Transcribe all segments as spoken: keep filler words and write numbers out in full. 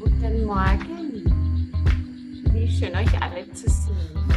Guten Morgen. Wie schön, euch alle zu sehen.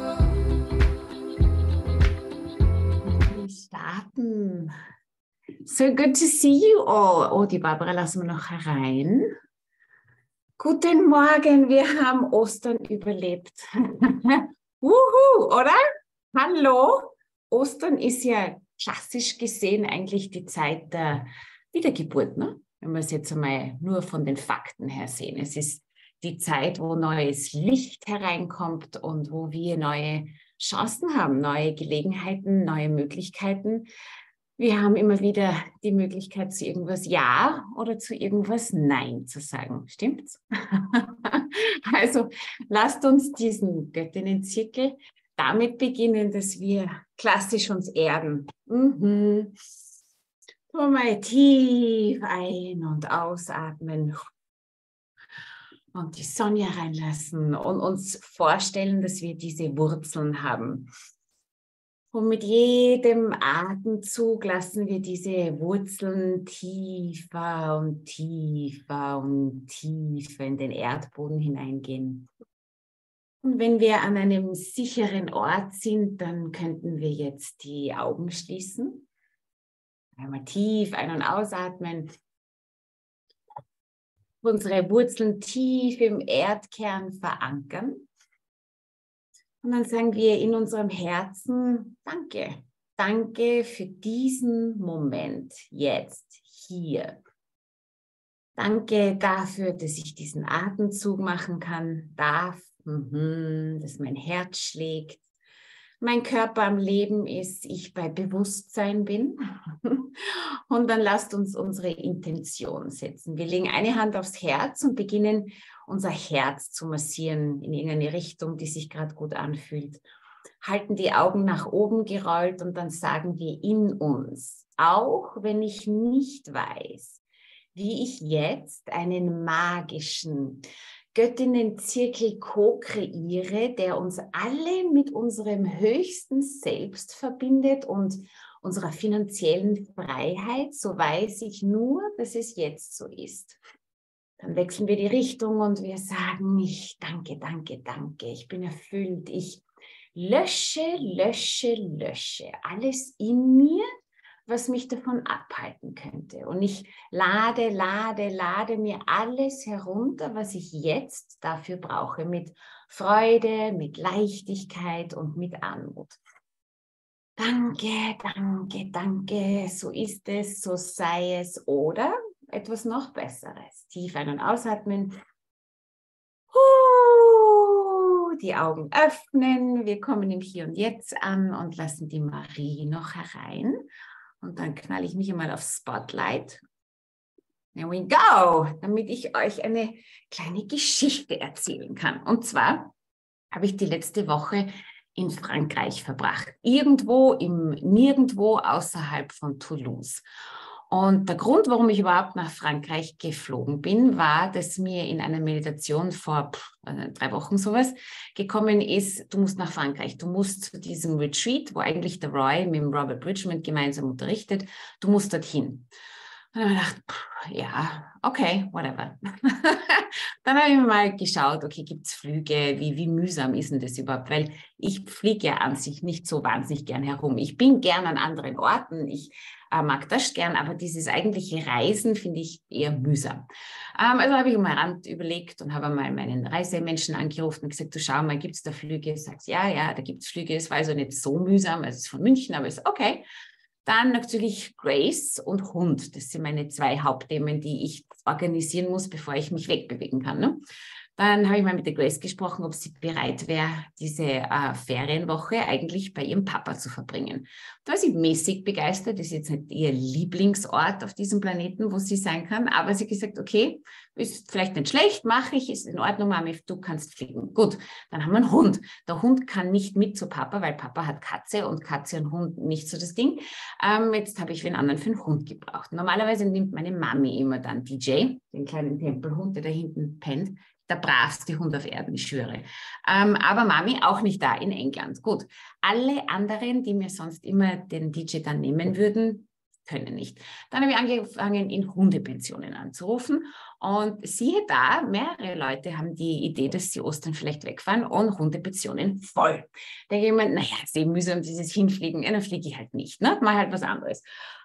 Wir starten. So good to see you all. Oh, die Barbara lassen wir noch herein. Guten Morgen, wir haben Ostern überlebt. Wuhu, oder? Hallo? Ostern ist ja klassisch gesehen eigentlich die Zeit der Wiedergeburt, ne? Wenn wir es jetzt einmal nur von den Fakten her sehen. Es ist die Zeit, wo neues Licht hereinkommt und wo wir neue Chancen haben, neue Gelegenheiten, neue Möglichkeiten. Wir haben immer wieder die Möglichkeit, zu irgendwas Ja oder zu irgendwas Nein zu sagen. Stimmt's? Also lasst uns diesen Göttinnenzirkel damit beginnen, dass wir klassisch uns erden. Mhm. So mal tief ein- und ausatmen und die Sonne reinlassen und uns vorstellen, dass wir diese Wurzeln haben. Und mit jedem Atemzug lassen wir diese Wurzeln tiefer und tiefer und tiefer in den Erdboden hineingehen. Und wenn wir an einem sicheren Ort sind, dann könnten wir jetzt die Augen schließen. Einmal tief ein- und ausatmen. Unsere Wurzeln tief im Erdkern verankern. Und dann sagen wir in unserem Herzen, danke. Danke für diesen Moment, jetzt, hier. Danke dafür, dass ich diesen Atemzug machen kann, darf, mhm, dass mein Herz schlägt, mein Körper am Leben ist, ich bei Bewusstsein bin. Und dann lasst uns unsere Intention setzen. Wir legen eine Hand aufs Herz und beginnen, unser Herz zu massieren in irgendeine Richtung, die sich gerade gut anfühlt. Halten die Augen nach oben gerollt und dann sagen wir in uns, auch wenn ich nicht weiß, wie ich jetzt einen magischen Göttinnenzirkel co-kreiere, der uns alle mit unserem höchsten Selbst verbindet und unserer finanziellen Freiheit, so weiß ich nur, dass es jetzt so ist. Dann wechseln wir die Richtung und wir sagen, ich danke, danke, danke, ich bin erfüllt, ich lösche, lösche, lösche alles in mir, was mich davon abhalten könnte. Und ich lade, lade, lade mir alles herunter, was ich jetzt dafür brauche, mit Freude, mit Leichtigkeit und mit Anmut. Danke, danke, danke, so ist es, so sei es. Oder etwas noch Besseres. Tief ein- und ausatmen. Die Augen öffnen. Wir kommen im Hier und Jetzt an und lassen die Marie noch herein. Und dann knalle ich mich einmal aufs Spotlight. There we go, damit ich euch eine kleine Geschichte erzählen kann. Und zwar habe ich die letzte Woche in Frankreich verbracht. Irgendwo im Nirgendwo außerhalb von Toulouse. Und der Grund, warum ich überhaupt nach Frankreich geflogen bin, war, dass mir in einer Meditation vor pff, drei Wochen sowas gekommen ist, du musst nach Frankreich, du musst zu diesem Retreat, wo eigentlich der Roy mit dem Robert Bridgman gemeinsam unterrichtet, du musst dorthin. Und dann habe ich gedacht, pff, ja, okay, whatever. Dann habe ich mir mal geschaut, okay, gibt es Flüge, wie, wie mühsam ist denn das überhaupt? Weil ich fliege ja an sich nicht so wahnsinnig gern herum. Ich bin gern an anderen Orten, ich äh, mag das gern, aber dieses eigentliche Reisen finde ich eher mühsam. Ähm, also habe ich mal Rand überlegt und habe mal meinen Reisemenschen angerufen und gesagt, du schau mal, gibt es da Flüge? Sagst, ja, ja, da gibt es Flüge, es war also nicht so mühsam, also es ist von München, aber es ist okay. Dann natürlich Grace und Hund. Das sind meine zwei Hauptthemen, die ich organisieren muss, bevor ich mich wegbewegen kann. Ne? Dann habe ich mal mit der Grace gesprochen, ob sie bereit wäre, diese äh, Ferienwoche eigentlich bei ihrem Papa zu verbringen. Da war sie mäßig begeistert. Das ist jetzt nicht ihr Lieblingsort auf diesem Planeten, wo sie sein kann. Aber sie hat gesagt, okay, ist vielleicht nicht schlecht, mache ich, ist in Ordnung, Mami, du kannst fliegen. Gut, dann haben wir einen Hund. Der Hund kann nicht mit zu Papa, weil Papa hat Katze und Katze und Hund nicht so das Ding. Ähm, jetzt habe ich wen anderen für einen Hund gebraucht. Normalerweise nimmt meine Mami immer dann D J, den kleinen Tempelhund, der da hinten pennt. Der bravste Hund auf Erden, ich schwöre. Ähm, aber Mami auch nicht da in England. Gut, alle anderen, die mir sonst immer den D J dann nehmen würden, können nicht. Dann habe ich angefangen, in Hundepensionen anzurufen und siehe da, mehrere Leute haben die Idee, dass sie Ostern vielleicht wegfahren und Hundepensionen voll. Da denke ich mir, naja, ist eben mühsam dieses Hinfliegen, ja, dann fliege ich halt nicht, ne? Mal halt was anderes.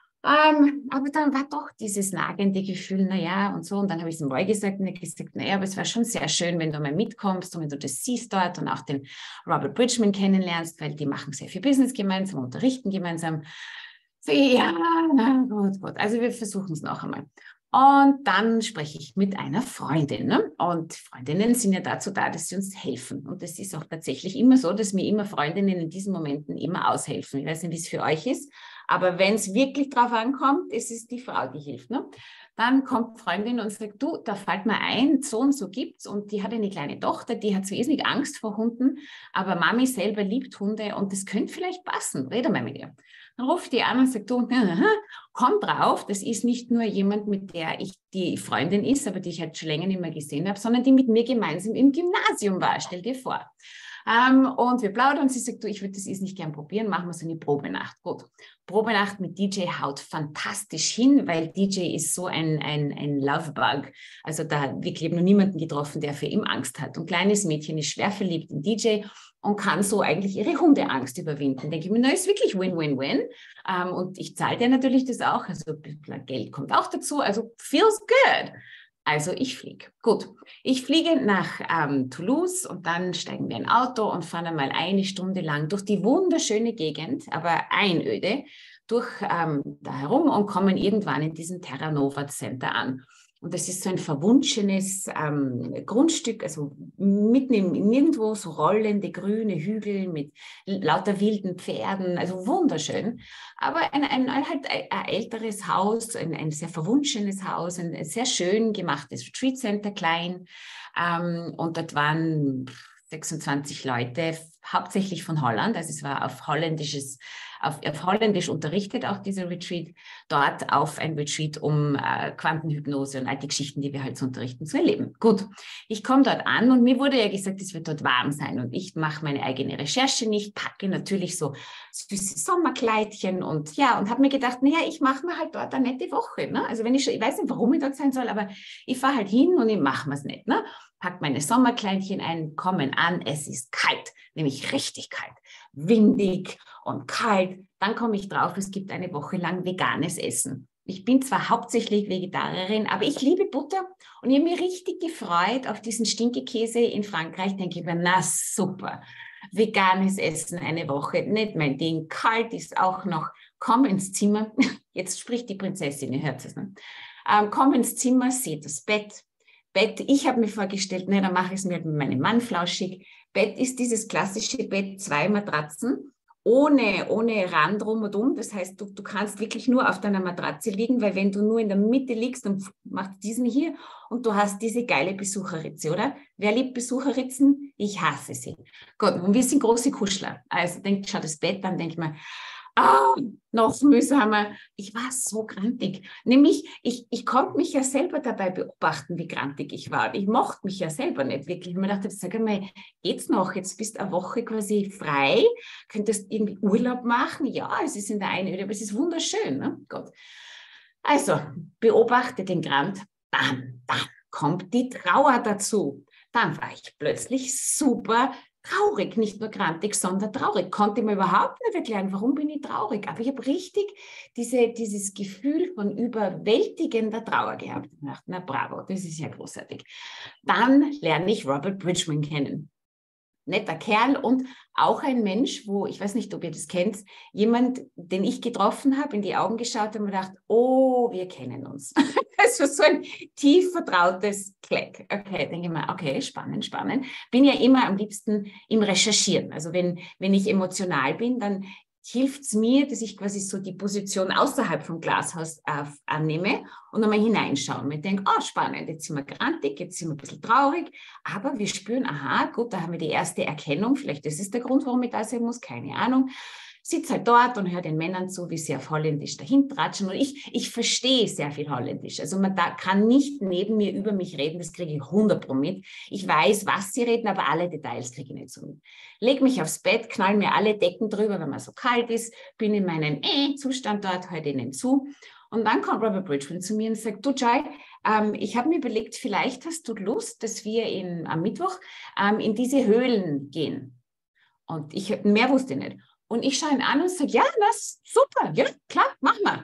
Ähm, aber dann war doch dieses nagende Gefühl, naja, und so. Und dann habe ich es mal gesagt und er hat gesagt, naja, aber es wäre schon sehr schön, wenn du mal mitkommst und wenn du das siehst dort und auch den Robert Bridgman kennenlernst, weil die machen sehr viel Business gemeinsam, unterrichten gemeinsam. So, ja, na gut, gut. Also wir versuchen es noch einmal. Und dann spreche ich mit einer Freundin. Ne? Und Freundinnen sind ja dazu da, dass sie uns helfen. Und das ist auch tatsächlich immer so, dass mir immer Freundinnen in diesen Momenten immer aushelfen. Ich weiß nicht, wie es für euch ist, aber wenn es wirklich drauf ankommt, ist es die Frau, die hilft. Ne? Dann kommt Freundin und sagt, du, da fällt mir ein, so und so gibt's. Und die hat eine kleine Tochter, die hat so irrsinnig Angst vor Hunden, aber Mami selber liebt Hunde und das könnte vielleicht passen. Rede mal mit ihr. Dann ruft die an und sagt, du, komm drauf, das ist nicht nur jemand, mit der ich die Freundin ist, aber die ich halt schon länger nicht mehr gesehen habe, sondern die mit mir gemeinsam im Gymnasium war, stell dir vor. Ähm, und wir plaudern und sie sagt, du, ich würde das ist nicht gern probieren, machen wir so eine Probenacht. Gut, Probenacht mit D J haut fantastisch hin, weil D J ist so ein, ein, ein Lovebug. Also da wirklich, ich habe noch niemanden getroffen, der für ihn Angst hat. Und kleines Mädchen ist schwer verliebt in D J und kann so eigentlich ihre Hundeangst überwinden. Denke ich mir, na, ist wirklich Win-Win-Win. Ähm, und ich zahle dir natürlich das auch, also Geld kommt auch dazu, also feels good. Also ich fliege. Gut, ich fliege nach ähm, Toulouse und dann steigen wir in ein Auto und fahren einmal eine Stunde lang durch die wunderschöne Gegend, aber einöde, durch ähm, da herum und kommen irgendwann in diesem Terra Nova Center an. Und das ist so ein verwunschenes ähm, Grundstück, also mitten im Nirgendwo, so rollende grüne Hügel mit lauter wilden Pferden, also wunderschön. Aber ein, ein, ein halt ein älteres Haus, ein, ein sehr verwunschenes Haus, ein, ein sehr schön gemachtes Retreat Center, klein. Ähm, und dort waren sechsundzwanzig Leute, hauptsächlich von Holland. Also es war auf holländisches, auf, auf Holländisch unterrichtet, auch dieser Retreat, dort auf ein Retreat, um äh, Quantenhypnose und all die Geschichten, die wir halt so unterrichten, zu erleben. Gut, ich komme dort an und mir wurde ja gesagt, es wird dort warm sein und ich mache meine eigene Recherche nicht, packe natürlich so süße Sommerkleidchen und ja, und habe mir gedacht, naja, ich mache mir halt dort eine nette Woche. Ne? Also wenn ich schon, ich weiß nicht, warum ich dort sein soll, aber ich fahre halt hin und ich mache mir es nicht. Ne? Pack meine Sommerkleidchen ein, kommen an, es ist kalt, nämlich richtig kalt, windig und kalt. Dann komme ich drauf, es gibt eine Woche lang veganes Essen. Ich bin zwar hauptsächlich Vegetarierin, aber ich liebe Butter und ich habe mich richtig gefreut auf diesen Stinkekäse in Frankreich. Denke ich mir, na super, veganes Essen eine Woche, nicht mein Ding. Kalt ist auch noch, komm ins Zimmer. Jetzt spricht die Prinzessin, ihr hört es. Ne? Ähm, komm ins Zimmer, seht das Bett. Bett, ich habe mir vorgestellt, ne, dann mache ich es mir mit meinem Mann flauschig. Bett ist dieses klassische Bett, zwei Matratzen, ohne, ohne Rand rum und um. Das heißt, du, du kannst wirklich nur auf deiner Matratze liegen, weil wenn du nur in der Mitte liegst, dann machst du diesen hier und du hast diese geile Besucherritze, oder? Wer liebt Besucherritzen? Ich hasse sie. Gut, und wir sind große Kuschler. Also denk, schau das Bett an, denke ich mir, ah, noch mühsamer. Ich war so grantig. Nämlich, ich, ich konnte mich ja selber dabei beobachten, wie grantig ich war. Ich mochte mich ja selber nicht wirklich. Ich mir dachte, sag einmal, geht's noch? Jetzt bist du eine Woche quasi frei. Könntest irgendwie Urlaub machen? Ja, es ist in der Einöde, aber es ist wunderschön. Ne? Gott. Also, beobachte den Grant. Dann, dann kommt die Trauer dazu. Dann war ich plötzlich super traurig, nicht nur grantig, sondern traurig. Konnte mir überhaupt nicht erklären, warum bin ich traurig. Aber ich habe richtig diese, dieses Gefühl von überwältigender Trauer gehabt. Ich dachte, na bravo, das ist ja großartig. Dann lerne ich Robert Bridgman kennen. Netter Kerl und auch ein Mensch, wo, ich weiß nicht, ob ihr das kennt, jemand, den ich getroffen habe, in die Augen geschaut habe und mir gedacht, oh, wir kennen uns. Also so ein tief vertrautes Kleck. Okay, denke ich mal, okay, spannend, spannend. Bin ja immer am liebsten im Recherchieren. Also wenn, wenn ich emotional bin, dann hilft es mir, dass ich quasi so die Position außerhalb vom Glashaus äh, annehme und nochmal hineinschaue. Und ich denke, oh, spannend, jetzt sind wir grantig, jetzt sind wir ein bisschen traurig, aber wir spüren, aha, gut, da haben wir die erste Erkennung, vielleicht ist es der Grund, warum ich da sein muss, keine Ahnung. sitze halt dort und höre den Männern zu, wie sie auf Holländisch dahin tratschen. Und ich, ich verstehe sehr viel Holländisch. Also man da kann nicht neben mir über mich reden, das kriege ich hundert Pro mit. Ich weiß, was sie reden, aber alle Details kriege ich nicht so mit. Leg mich aufs Bett, knall mir alle Decken drüber, wenn man so kalt ist, bin in meinem äh-Zustand dort, höre denen zu. Und dann kommt Robert Bridgman zu mir und sagt, du Joy, ähm, ich habe mir überlegt, vielleicht hast du Lust, dass wir in, am Mittwoch ähm, in diese Höhlen gehen. Und ich mehr wusste nicht. Und ich schaue ihn an und sage, ja, das super, ja, klar, mach mal.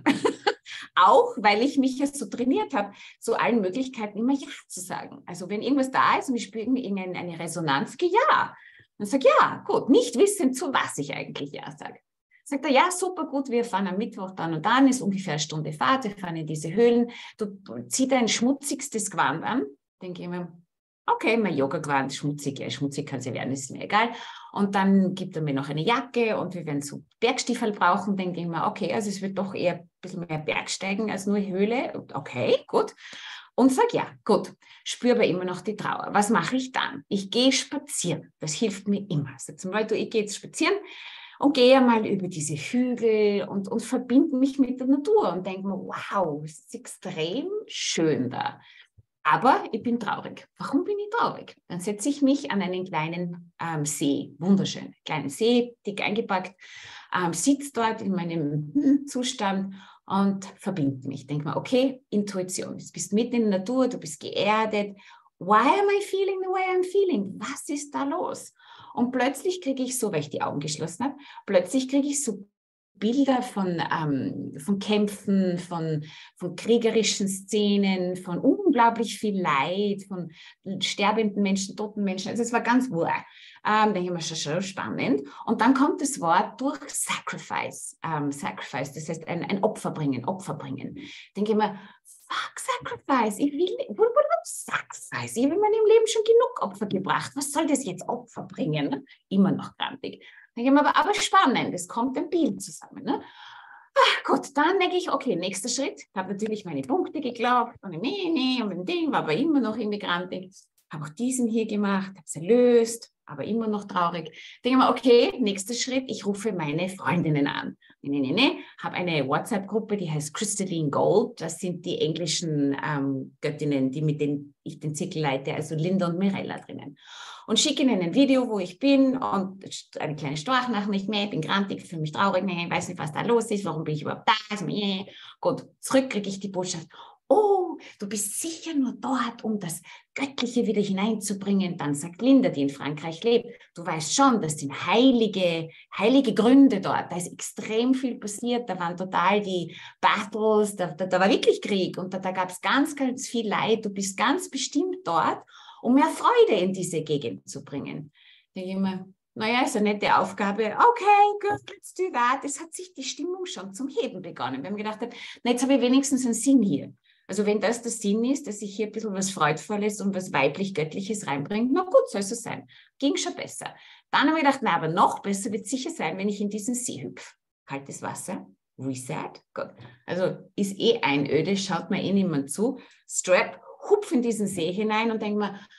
Auch, weil ich mich jetzt so trainiert habe, zu allen Möglichkeiten immer Ja zu sagen. Also wenn irgendwas da ist und ich spüre irgendeine Resonanz, gehe ja. Dann sage ich, ja, gut, nicht wissend, zu was ich eigentlich Ja sage. Sagt er, ja, super gut, wir fahren am Mittwoch dann und dann, ist ungefähr eine Stunde Fahrt, wir fahren in diese Höhlen. Du ziehst dein schmutzigstes Gewand an. Denke ich mir, okay, mein Yoga-Gewand, schmutzig, ja, schmutzig kann es ja werden, ist mir egal. Und dann gibt er mir noch eine Jacke und wir werden so Bergstiefel brauchen. Denke ich mir, okay, also es wird doch eher ein bisschen mehr Bergsteigen als nur Höhle. Okay, gut. Und sage, ja, gut, spüre aber immer noch die Trauer. Was mache ich dann? Ich gehe spazieren. Das hilft mir immer. Also zum Beispiel, ich gehe jetzt spazieren und gehe mal über diese Hügel und, und verbinde mich mit der Natur und denke mir, wow, es ist extrem schön da. Aber ich bin traurig. Warum bin ich traurig? Dann setze ich mich an einen kleinen ähm, See, wunderschön, kleinen See, dick eingepackt, ähm, sitze dort in meinem hm, Zustand und verbinde mich. Denke mir, okay, Intuition, du bist mitten in der Natur, du bist geerdet. Why am I feeling the way I'm feeling? Was ist da los? Und plötzlich kriege ich so, weil ich die Augen geschlossen habe, plötzlich kriege ich so Bilder von, ähm, von Kämpfen, von, von kriegerischen Szenen, von unglaublich viel Leid, von sterbenden Menschen, toten Menschen. Also es war ganz wahr. Ähm, denke ich mir, schon, schon spannend. Und dann kommt das Wort durch Sacrifice. Ähm, Sacrifice, das heißt ein, ein Opfer bringen, Opfer bringen. Denke ich mir, fuck Sacrifice, ich will, Sacrifice, ich habe in meinem Leben schon genug Opfer gebracht. Was soll das jetzt Opfer bringen? Immer noch grantig. Denke ich mir, aber, aber spannend, es kommt ein Bild zusammen. Ne? Ach, gut, dann denke ich, okay, nächster Schritt. Ich habe natürlich meine Punkte geglaubt und nee, nee, und mit dem war aber immer noch irgendwie grantig. Habe auch diesen hier gemacht, habe es erlöst, aber immer noch traurig. Denke mir, okay, nächster Schritt, ich rufe meine Freundinnen an. Nee, nee, nee, habe eine WhatsApp-Gruppe, die heißt Crystalline Gold. Das sind die englischen ähm, Göttinnen, die mit denen ich den Zirkel leite, also Linda und Mirella drinnen. Und schicke ihnen ein Video, wo ich bin und eine kleine Sprachnachricht, nee, ich bin grantig, fühle mich traurig, nee, ich weiß nicht, was da los ist, warum bin ich überhaupt da? Also, nee. Gut, zurück kriege ich die Botschaft, oh, du bist sicher nur dort, um das Göttliche wieder hineinzubringen. Dann sagt Linda, die in Frankreich lebt, du weißt schon, das sind heilige, heilige Gründe dort. Da ist extrem viel passiert. Da waren total die Battles, da, da, da war wirklich Krieg und da, da gab es ganz, ganz viel Leid. Du bist ganz bestimmt dort, um mehr Freude in diese Gegend zu bringen. Da denke ich immer, naja, ist eine nette Aufgabe. Okay, good, let's do that. Es hat sich die Stimmung schon zum Heben begonnen. Wir haben gedacht, na, jetzt habe ich wenigstens einen Sinn hier. Also wenn das der Sinn ist, dass ich hier ein bisschen was Freudvolles und was weiblich-göttliches reinbringe, na gut, soll es so sein. Ging schon besser. Dann habe ich gedacht, na, aber noch besser wird es sicher sein, wenn ich in diesen See hüpfe. Kaltes Wasser, Reset, gut. Also ist eh einöde, schaut mir eh niemand zu. Strap, hupf in diesen See hinein und denke mir,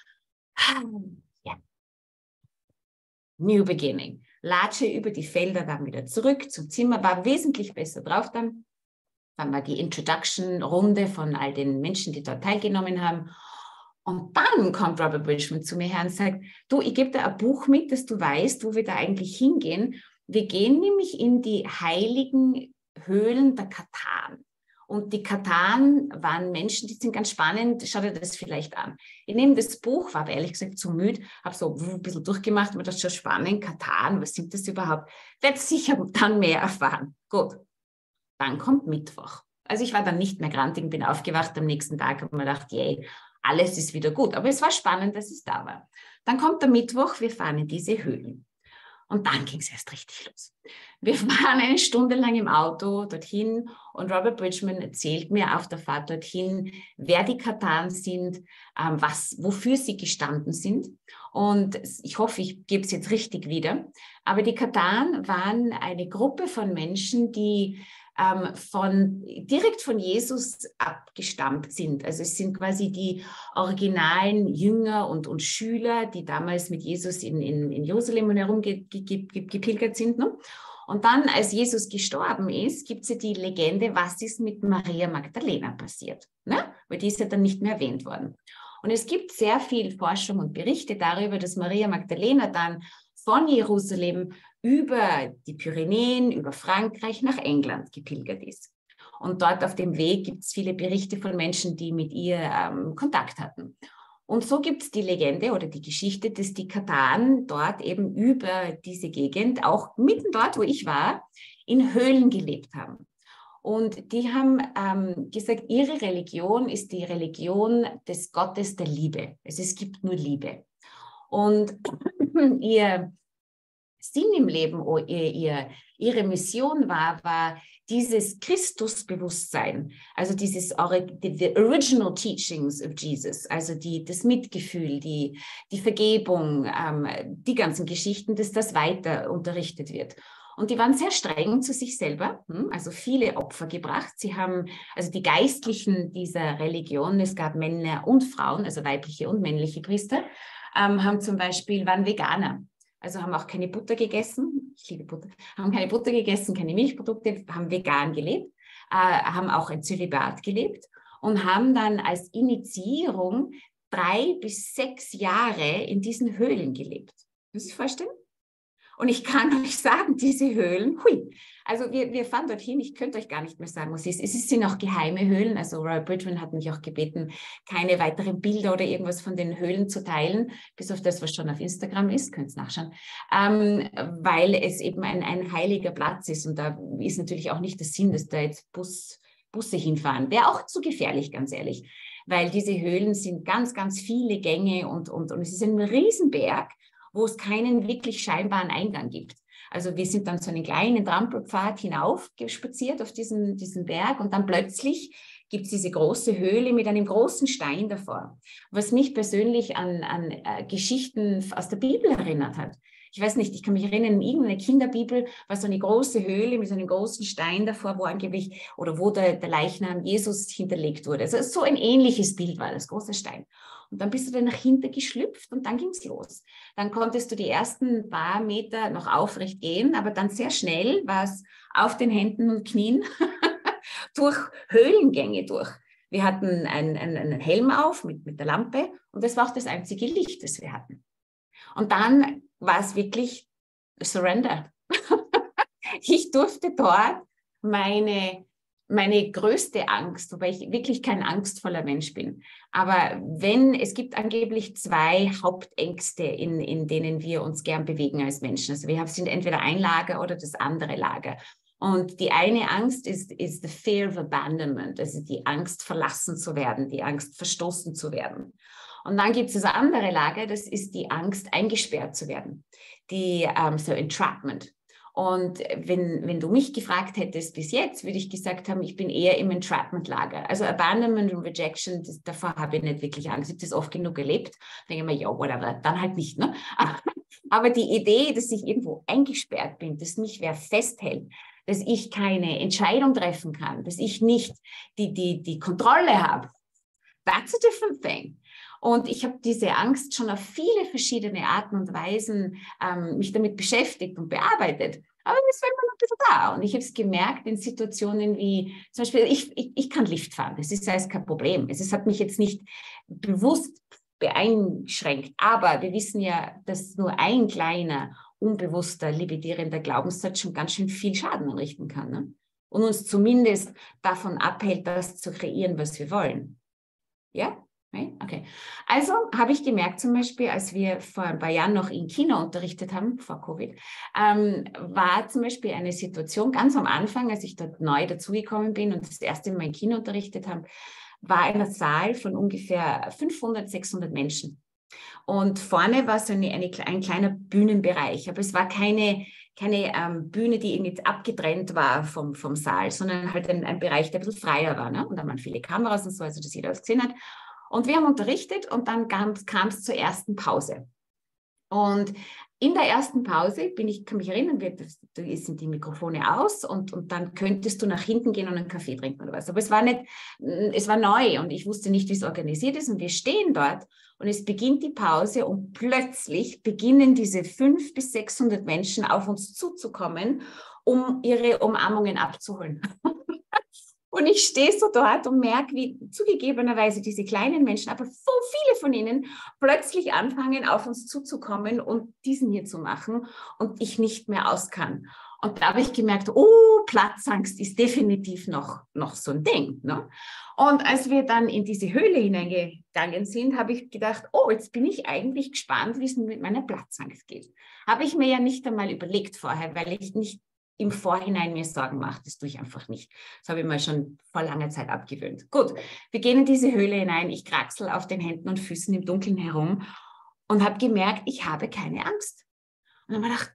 ja, New Beginning. Latsche über die Felder dann wieder zurück zum Zimmer, war wesentlich besser drauf dann. Dann war die Introduction-Runde von all den Menschen, die dort teilgenommen haben. Und dann kommt Robert Bridgman zu mir her und sagt, du, ich gebe dir ein Buch mit, dass du weißt, wo wir da eigentlich hingehen. Wir gehen nämlich in die heiligen Höhlen der Katan. Und die Katan waren Menschen, die sind ganz spannend, schau dir das vielleicht an. Ich nehme das Buch, war aber ehrlich gesagt zu müde, habe so ein bisschen durchgemacht, aber das ist schon spannend, Katan, was sind das überhaupt? Werd sicher dann mehr erfahren. Gut. Dann kommt Mittwoch. Also ich war dann nicht mehr grantig, bin aufgewacht am nächsten Tag und mir gedacht, yay, alles ist wieder gut. Aber es war spannend, dass es da war. Dann kommt der Mittwoch, wir fahren in diese Höhlen. Und dann ging es erst richtig los. Wir waren eine Stunde lang im Auto dorthin und Robert Bridgman erzählt mir auf der Fahrt dorthin, wer die Katan sind, ähm, was, wofür sie gestanden sind. Und ich hoffe, ich gebe es jetzt richtig wieder. Aber die Katan waren eine Gruppe von Menschen, die ähm, von, direkt von Jesus abgestammt sind. Also es sind quasi die originalen Jünger und, und Schüler, die damals mit Jesus in, in, in Jerusalem und herumgepilgert sind. Ne? Und dann, als Jesus gestorben ist, gibt es ja die Legende, was ist mit Maria Magdalena passiert, ne? Weil die ist ja dann nicht mehr erwähnt worden. Und es gibt sehr viel Forschung und Berichte darüber, dass Maria Magdalena dann von Jerusalem über die Pyrenäen, über Frankreich nach England gepilgert ist. Und dort auf dem Weg gibt es viele Berichte von Menschen, die mit ihr ähm, Kontakt hatten. Und so gibt es die Legende oder die Geschichte, dass die Katharen dort eben über diese Gegend, auch mitten dort, wo ich war, in Höhlen gelebt haben. Und die haben ähm, gesagt, ihre Religion ist die Religion des Gottes der Liebe. Also es gibt nur Liebe. Und ihr Sinn im Leben, oh, ihr, ihr, ihre Mission war, war dieses Christusbewusstsein, also dieses the, the original teachings of Jesus, also die, das Mitgefühl, die, die Vergebung, ähm, die ganzen Geschichten, dass das weiter unterrichtet wird. Und die waren sehr streng zu sich selber, also viele Opfer gebracht. Sie haben, also die Geistlichen dieser Religion, es gab Männer und Frauen, also weibliche und männliche Priester, ähm, haben zum Beispiel, waren Veganer. Also haben auch keine Butter gegessen, ich liebe Butter, haben keine Butter gegessen, keine Milchprodukte, haben vegan gelebt, äh, haben auch ein Zölibat gelebt und haben dann als Initiierung drei bis sechs Jahre in diesen Höhlen gelebt. Kannst du dir vorstellen? Und ich kann euch sagen, diese Höhlen, hui, also wir, wir fahren dorthin, ich könnte euch gar nicht mehr sagen, was es ist. Es sind auch geheime Höhlen, also Royal Bridgman hat mich auch gebeten, keine weiteren Bilder oder irgendwas von den Höhlen zu teilen, bis auf das, was schon auf Instagram ist, könnt ihr nachschauen, ähm, weil es eben ein, ein heiliger Platz ist und da ist natürlich auch nicht der Sinn, dass da jetzt Bus, Busse hinfahren. Wäre auch zu gefährlich, ganz ehrlich, weil diese Höhlen sind ganz, ganz viele Gänge und, und, und es ist ein Riesenberg, wo es keinen wirklich scheinbaren Eingang gibt. Also wir sind dann so einen kleinen Trampelpfad hinauf spaziert auf diesen, diesen Berg und dann plötzlich gibt es diese große Höhle mit einem großen Stein davor, was mich persönlich an, an äh, Geschichten aus der Bibel erinnert hat. Ich weiß nicht, ich kann mich erinnern, in irgendeiner Kinderbibel war so eine große Höhle mit so einem großen Stein davor, wo angeblich, oder wo der, der Leichnam Jesus hinterlegt wurde. Also so ein ähnliches Bild war das, große Stein. Und dann bist du dann nach hinten geschlüpft und dann ging es los. Dann konntest du die ersten paar Meter noch aufrecht gehen, aber dann sehr schnell war es auf den Händen und Knien durch Höhlengänge durch. Wir hatten einen, einen, einen Helm auf mit, mit der Lampe und das war auch das einzige Licht, das wir hatten. Und dann war es wirklich Surrender. Ich durfte dort meine, meine größte Angst, wobei ich wirklich kein angstvoller Mensch bin. Aber wenn, es gibt angeblich zwei Hauptängste, in, in denen wir uns gern bewegen als Menschen. Also wir sind entweder ein Lager oder das andere Lager. Und die eine Angst ist, ist the fear of abandonment, also die Angst, verlassen zu werden, die Angst, verstoßen zu werden. Und dann gibt es das andere Lager, das ist die Angst, eingesperrt zu werden, die ähm, so Entrapment. Und wenn, wenn du mich gefragt hättest bis jetzt, würde ich gesagt haben, ich bin eher im Entrapment-Lager. Also Abandonment und Rejection, das, davor habe ich nicht wirklich Angst. Ich habe das oft genug erlebt. Denke ich mir, ja, whatever, dann halt nicht. Ne? Aber die Idee, dass ich irgendwo eingesperrt bin, dass mich wer festhält, dass ich keine Entscheidung treffen kann, dass ich nicht die, die, die Kontrolle habe, that's a different thing. Und ich habe diese Angst schon auf viele verschiedene Arten und Weisen ähm, mich damit beschäftigt und bearbeitet. Aber es war immer noch ein bisschen da. Und ich habe es gemerkt in Situationen wie, zum Beispiel, ich, ich, ich kann Lift fahren. Das ist heißt kein Problem. Es, es hat mich jetzt nicht bewusst beeinschränkt. Aber wir wissen ja, dass nur ein kleiner, unbewusster, limitierender Glaubenssatz schon ganz schön viel Schaden anrichten kann. Ne? Und uns zumindest davon abhält, das zu kreieren, was wir wollen. Ja? Okay. Also habe ich gemerkt zum Beispiel, als wir vor ein paar Jahren noch in China unterrichtet haben, vor Covid, ähm, war zum Beispiel eine Situation ganz am Anfang, als ich dort neu dazugekommen bin und das erste Mal in China unterrichtet habe, war ein Saal von ungefähr fünfhundert, sechshundert Menschen. Und vorne war so eine, eine, ein kleiner Bühnenbereich, aber es war keine, keine ähm, Bühne, die irgendwie abgetrennt war vom, vom Saal, sondern halt ein, ein Bereich, der ein bisschen freier war. Ne? Und da waren viele Kameras und so, also dass jeder was gesehen hat. Und wir haben unterrichtet und dann kam es zur ersten Pause. Und in der ersten Pause bin ich, kann mich erinnern, wir, da sind die Mikrofone aus und, und dann könntest du nach hinten gehen und einen Kaffee trinken oder was. Aber es war nicht, es war neu und ich wusste nicht, wie es organisiert ist. Und wir stehen dort und es beginnt die Pause und plötzlich beginnen diese fünfhundert bis sechshundert Menschen auf uns zuzukommen um ihre Umarmungen abzuholen. Und ich stehe so dort und merke, wie zugegebenerweise diese kleinen Menschen, aber so viele von ihnen plötzlich anfangen, auf uns zuzukommen und diesen hier zu machen und ich nicht mehr aus kann. Und da habe ich gemerkt, oh, Platzangst ist definitiv noch, noch so ein Ding. Ne? Und als wir dann in diese Höhle hineingegangen sind, habe ich gedacht, oh, jetzt bin ich eigentlich gespannt, wie es mit meiner Platzangst geht. Habe ich mir ja nicht einmal überlegt vorher, weil ich nicht im Vorhinein mir Sorgen mache. Das tue ich einfach nicht. Das habe ich mir schon vor langer Zeit abgewöhnt. Gut, wir gehen in diese Höhle hinein. Ich kraxel auf den Händen und Füßen im Dunkeln herum und habe gemerkt, ich habe keine Angst. Und dann habe ich gedacht,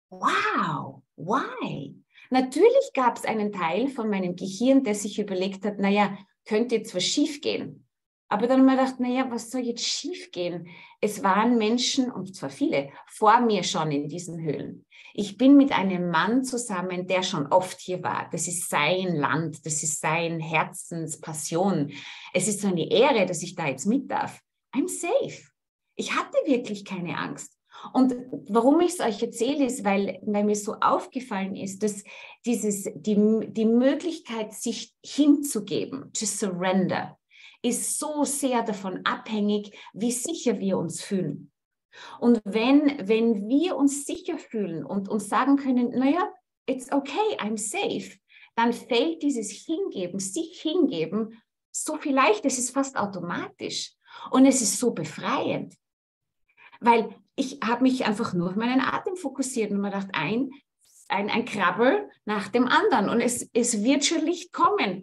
wow, why? Natürlich gab es einen Teil von meinem Gehirn, der sich überlegt hat, naja, könnte jetzt was schief gehen. Aber dann habe ich mir gedacht, naja, was soll jetzt schief gehen? Es waren Menschen, und zwar viele, vor mir schon in diesen Höhlen. Ich bin mit einem Mann zusammen, der schon oft hier war. Das ist sein Land, das ist sein Herzenspassion. Es ist so eine Ehre, dass ich da jetzt mit darf. I'm safe. Ich hatte wirklich keine Angst. Und warum ich es euch erzähle, ist, weil, weil mir so aufgefallen ist, dass dieses, die, die Möglichkeit, sich hinzugeben, to surrender, ist so sehr davon abhängig, wie sicher wir uns fühlen. Und wenn, wenn wir uns sicher fühlen und uns sagen können, naja, it's okay, I'm safe, dann fällt dieses Hingeben, sich hingeben, so viel leichter, es ist fast automatisch. Und es ist so befreiend. Weil ich habe mich einfach nur auf meinen Atem fokussiert und mir gedacht, ein, ein, ein Krabbel nach dem anderen. Und es, es wird schon Licht kommen.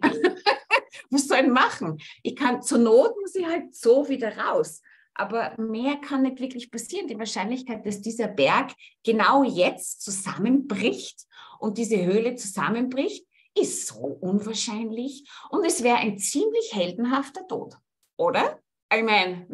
Was soll ich machen? Ich kann, zur Not muss ich halt so wieder raus. Aber mehr kann nicht wirklich passieren. Die Wahrscheinlichkeit, dass dieser Berg genau jetzt zusammenbricht und diese Höhle zusammenbricht, ist so unwahrscheinlich. Und es wäre ein ziemlich heldenhafter Tod. Oder? I mean,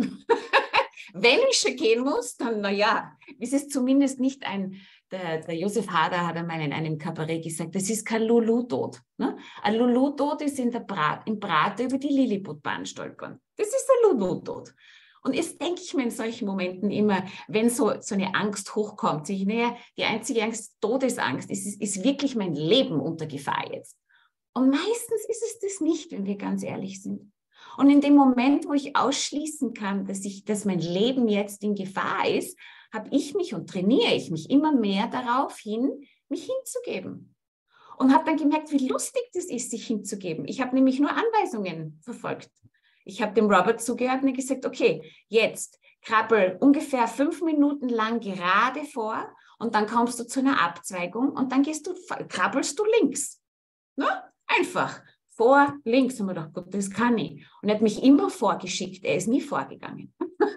wenn ich schon gehen muss, dann, naja, ist es zumindest nicht ein, der, der Josef Hader hat einmal in einem Kabarett gesagt, das ist kein Lulu-Tod. Ne? Ein Lulu-Tod ist in der Brat, im Prater über die Lilliputbahn stolpern. Das ist ein Lulu-Tod. Und jetzt denke ich mir in solchen Momenten immer, wenn so, so eine Angst hochkommt, ich, naja, die einzige Angst, Todesangst, ist, ist, ist wirklich mein Leben unter Gefahr jetzt. Und meistens ist es das nicht, wenn wir ganz ehrlich sind. Und in dem Moment, wo ich ausschließen kann, dass, ich, dass mein Leben jetzt in Gefahr ist, habe ich mich und trainiere ich mich immer mehr darauf hin, mich hinzugeben. Und habe dann gemerkt, wie lustig das ist, sich hinzugeben. Ich habe nämlich nur Anweisungen verfolgt. Ich habe dem Robert zugehört und gesagt, okay, jetzt krabbel ungefähr fünf Minuten lang gerade vor und dann kommst du zu einer Abzweigung und dann gehst du, krabbelst du links. Ne? Einfach. Vor, links. Und mir gedacht, Gott, das kann ich. Und er hat mich immer vorgeschickt. Er ist nie vorgegangen.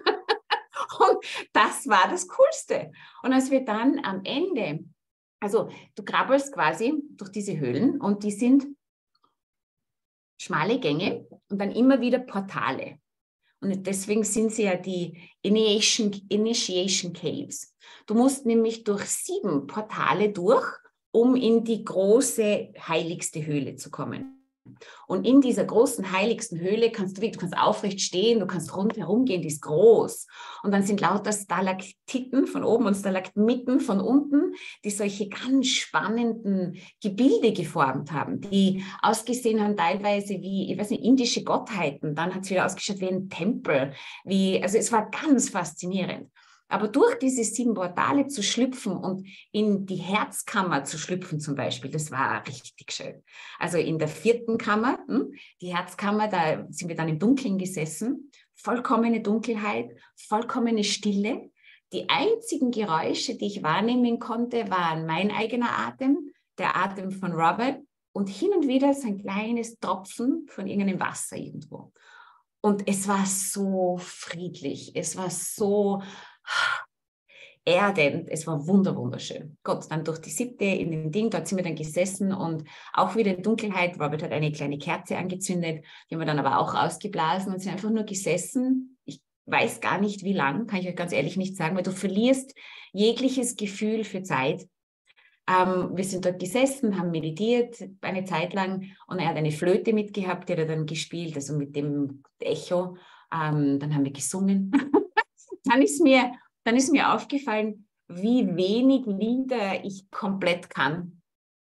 Und das war das Coolste. Und als wir dann am Ende, also du krabbelst quasi durch diese Höhlen und die sind schmale Gänge und dann immer wieder Portale. Und deswegen sind sie ja die Initiation, Initiation Caves. Du musst nämlich durch sieben Portale durch, um in die große, heiligste Höhle zu kommen. Und in dieser großen, heiligsten Höhle kannst du, du kannst aufrecht stehen, du kannst rundherum gehen, die ist groß. Und dann sind lauter Stalaktiten von oben und Stalagmiten von unten, die solche ganz spannenden Gebilde geformt haben, die ausgesehen haben teilweise wie, ich weiß nicht, indische Gottheiten. Dann hat es wieder ausgeschaut wie ein Tempel. Wie, also es war ganz faszinierend. Aber durch diese sieben Portale zu schlüpfen und in die Herzkammer zu schlüpfen zum Beispiel, das war richtig schön. Also in der vierten Kammer, die Herzkammer, da sind wir dann im Dunkeln gesessen, vollkommene Dunkelheit, vollkommene Stille. Die einzigen Geräusche, die ich wahrnehmen konnte, waren mein eigener Atem, der Atem von Robert und hin und wieder so ein kleines Tropfen von irgendeinem Wasser irgendwo. Und es war so friedlich, es war so erdend, es war wunder, wunderschön. Gott, dann durch die siebte in dem Ding, dort sind wir dann gesessen und auch wieder in Dunkelheit. Robert hat eine kleine Kerze angezündet, die haben wir dann aber auch ausgeblasen und sind einfach nur gesessen. Ich weiß gar nicht, wie lang, kann ich euch ganz ehrlich nicht sagen, weil du verlierst jegliches Gefühl für Zeit. Ähm, wir sind dort gesessen, haben meditiert eine Zeit lang und er hat eine Flöte mitgehabt, die hat er dann gespielt, also mit dem Echo. Ähm, dann haben wir gesungen. Dann ist mir, dann ist mir aufgefallen, wie wenig Lieder ich komplett kann.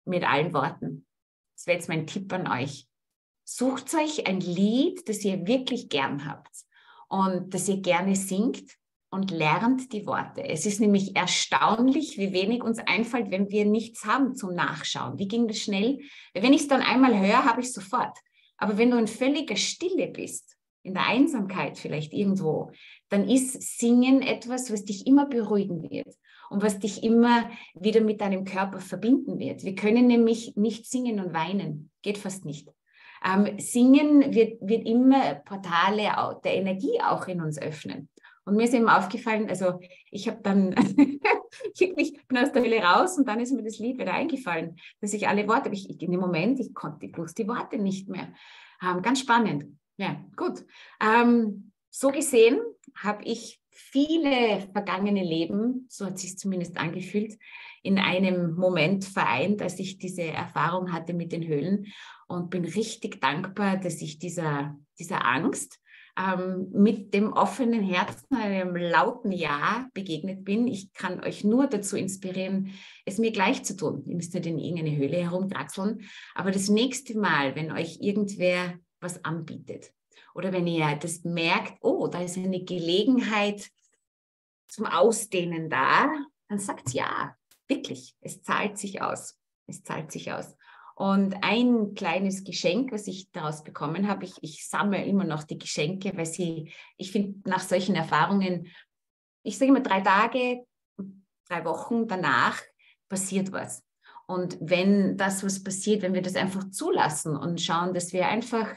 mit allen Worten. Das wäre jetzt mein Tipp an euch. Sucht euch ein Lied, das ihr wirklich gern habt und das ihr gerne singt und lernt die Worte. Es ist nämlich erstaunlich, wie wenig uns einfällt, wenn wir nichts haben zum Nachschauen. Wie ging das schnell? Wenn ich es dann einmal höre, habe ich es sofort. Aber wenn du in völliger Stille bist, in der Einsamkeit vielleicht irgendwo, dann ist Singen etwas, was dich immer beruhigen wird und was dich immer wieder mit deinem Körper verbinden wird. Wir können nämlich nicht singen und weinen. Geht fast nicht. Ähm, Singen wird, wird immer Portale der Energie auch in uns öffnen. Und mir ist eben aufgefallen, also ich habe dann wirklich, bin aus der Höhle raus und dann ist mir das Lied wieder eingefallen, dass ich alle Worte, aber ich, in dem Moment, ich konnte, ich wusste die Worte nicht mehr. Ähm, ganz spannend. Ja, gut. Ähm, so gesehen habe ich viele vergangene Leben, so hat es sich zumindest angefühlt, in einem Moment vereint, als ich diese Erfahrung hatte mit den Höhlen und bin richtig dankbar, dass ich dieser, dieser Angst ähm, mit dem offenen Herzen, einem lauten Ja begegnet bin. Ich kann euch nur dazu inspirieren, es mir gleich zu tun. Ihr müsst nicht in irgendeine Höhle herumdraxeln, aber das nächste Mal, wenn euch irgendwer was anbietet oder wenn ihr das merkt, oh, da ist eine Gelegenheit zum Ausdehnen da, dann sagt ja, wirklich, es zahlt sich aus. Es zahlt sich aus. Und ein kleines Geschenk, was ich daraus bekommen habe, ich, ich sammle immer noch die Geschenke, weil sie, ich finde, nach solchen Erfahrungen, ich sage immer drei Tage, drei Wochen danach passiert was. Und wenn das, was passiert, wenn wir das einfach zulassen und schauen, dass wir einfach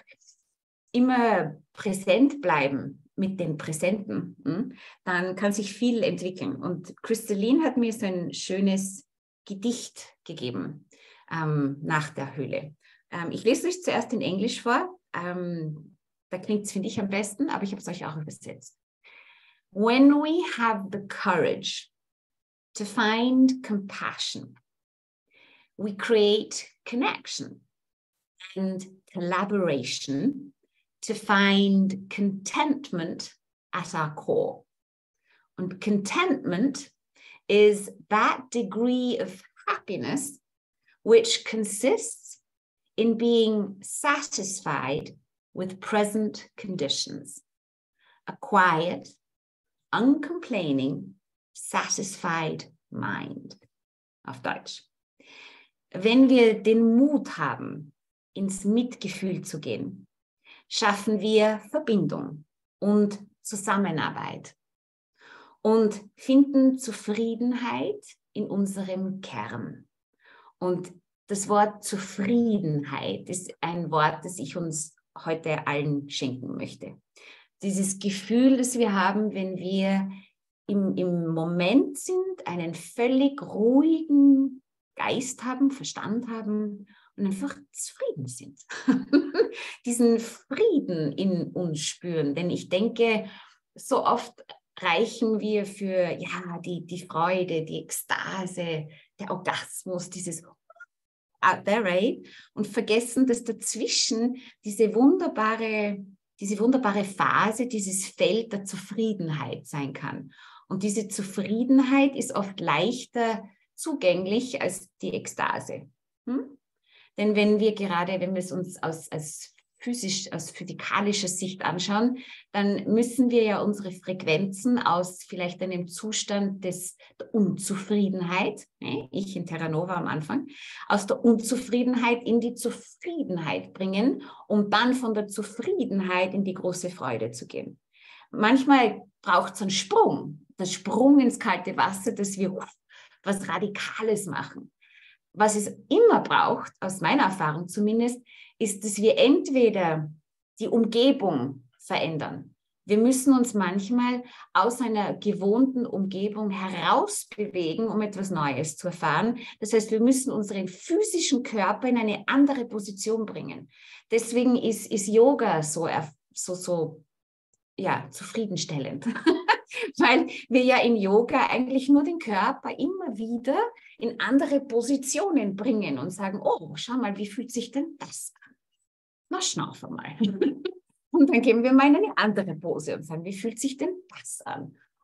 immer präsent bleiben mit den Präsenten, dann kann sich viel entwickeln. Und Kristalline hat mir so ein schönes Gedicht gegeben ähm, nach der Höhle. Ähm, ich lese euch zuerst in Englisch vor. Ähm, da klingt es, finde ich, am besten, aber ich habe es euch auch übersetzt. When we have the courage to find compassion, we create connection and collaboration to find contentment at our core. And contentment is that degree of happiness which consists in being satisfied with present conditions. A quiet, uncomplaining, satisfied mind. Auf Deutsch. Wenn wir den Mut haben, ins Mitgefühl zu gehen, schaffen wir Verbindung und Zusammenarbeit und finden Zufriedenheit in unserem Kern. Und das Wort Zufriedenheit ist ein Wort, das ich uns heute allen schenken möchte. Dieses Gefühl, das wir haben, wenn wir im, im Moment sind, einen völlig ruhigen Geist haben, Verstand haben und einfach zufrieden sind. Diesen Frieden in uns spüren. Denn ich denke, so oft reichen wir für ja, die, die Freude, die Ekstase, der Orgasmus, dieses out there, right? Und vergessen, dass dazwischen diese wunderbare, diese wunderbare Phase, dieses Feld der Zufriedenheit sein kann. Und diese Zufriedenheit ist oft leichter zugänglich als die Ekstase. Hm? Denn wenn wir gerade, wenn wir es uns aus, als physisch, aus physikalischer Sicht anschauen, dann müssen wir ja unsere Frequenzen aus vielleicht einem Zustand des, der Unzufriedenheit, ne, ich in Terra Nova am Anfang, aus der Unzufriedenheit in die Zufriedenheit bringen, um dann von der Zufriedenheit in die große Freude zu gehen. Manchmal braucht es einen Sprung, der Sprung ins kalte Wasser, dass wir was Radikales machen. Was es immer braucht, aus meiner Erfahrung zumindest, ist, dass wir entweder die Umgebung verändern. Wir müssen uns manchmal aus einer gewohnten Umgebung herausbewegen, um etwas Neues zu erfahren. Das heißt, wir müssen unseren physischen Körper in eine andere Position bringen. Deswegen ist, ist Yoga so, so, so ja, zufriedenstellend. Weil wir ja in Yoga eigentlich nur den Körper immer wieder in andere Positionen bringen und sagen, oh, schau mal, wie fühlt sich denn das an? Na, schnaufe mal. Und dann gehen wir mal in eine andere Pose und sagen, wie fühlt sich denn das an?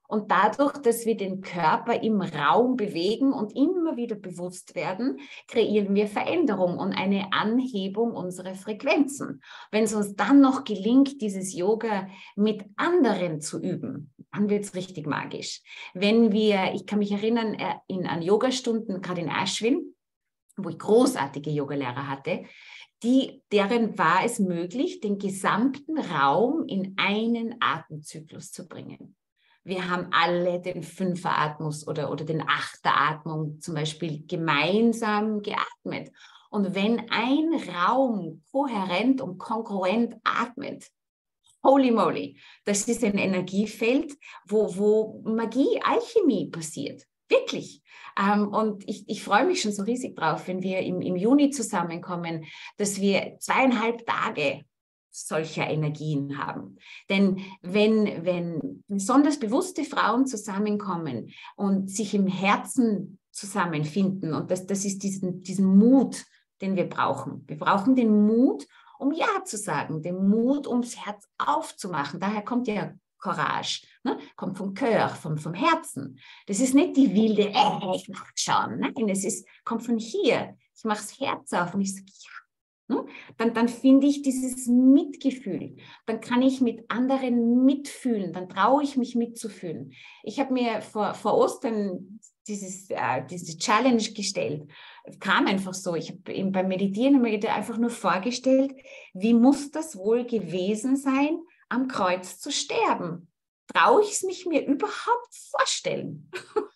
Und dadurch, dass wir den Körper im Raum bewegen und immer wieder bewusst werden, kreieren wir Veränderung und eine Anhebung unserer Frequenzen. Wenn es uns dann noch gelingt, dieses Yoga mit anderen zu üben, dann wird es richtig magisch. Wenn wir, ich kann mich erinnern, in, an Yogastunden, gerade in Ashwin, wo ich großartige Yogalehrer hatte, die, deren war es möglich, den gesamten Raum in einen Atemzyklus zu bringen. Wir haben alle den Fünferatmung oder, oder den Achteratmung zum Beispiel gemeinsam geatmet. Und wenn ein Raum kohärent und kongruent atmet, holy moly, das ist ein Energiefeld, wo, wo Magie, Alchemie passiert. Wirklich. Ähm, und ich, ich freue mich schon so riesig drauf, wenn wir im, im Juni zusammenkommen, dass wir zweieinhalb Tage solcher Energien haben. Denn wenn, wenn besonders bewusste Frauen zusammenkommen und sich im Herzen zusammenfinden, und das, das ist diesen, diesen Mut, den wir brauchen. Wir brauchen den Mut, um Ja zu sagen, den Mut, ums Herz aufzumachen. Daher kommt ja Courage, ne? Kommt vom Cœur, vom, vom Herzen. Das ist nicht die wilde, äh, ich mach schon. Nein, es ist, kommt von hier. Ich mache das Herz auf und ich sage, ja. Ne? Dann, dann finde ich dieses Mitgefühl. Dann kann ich mit anderen mitfühlen. Dann traue ich mich mitzufühlen. Ich habe mir vor, vor Ostern dieses, äh, diese Challenge gestellt. Es kam einfach so. Ich habe eben beim Meditieren mir einfach nur vorgestellt, wie muss das wohl gewesen sein, am Kreuz zu sterben? Traue ich es mich mir überhaupt vorstellen?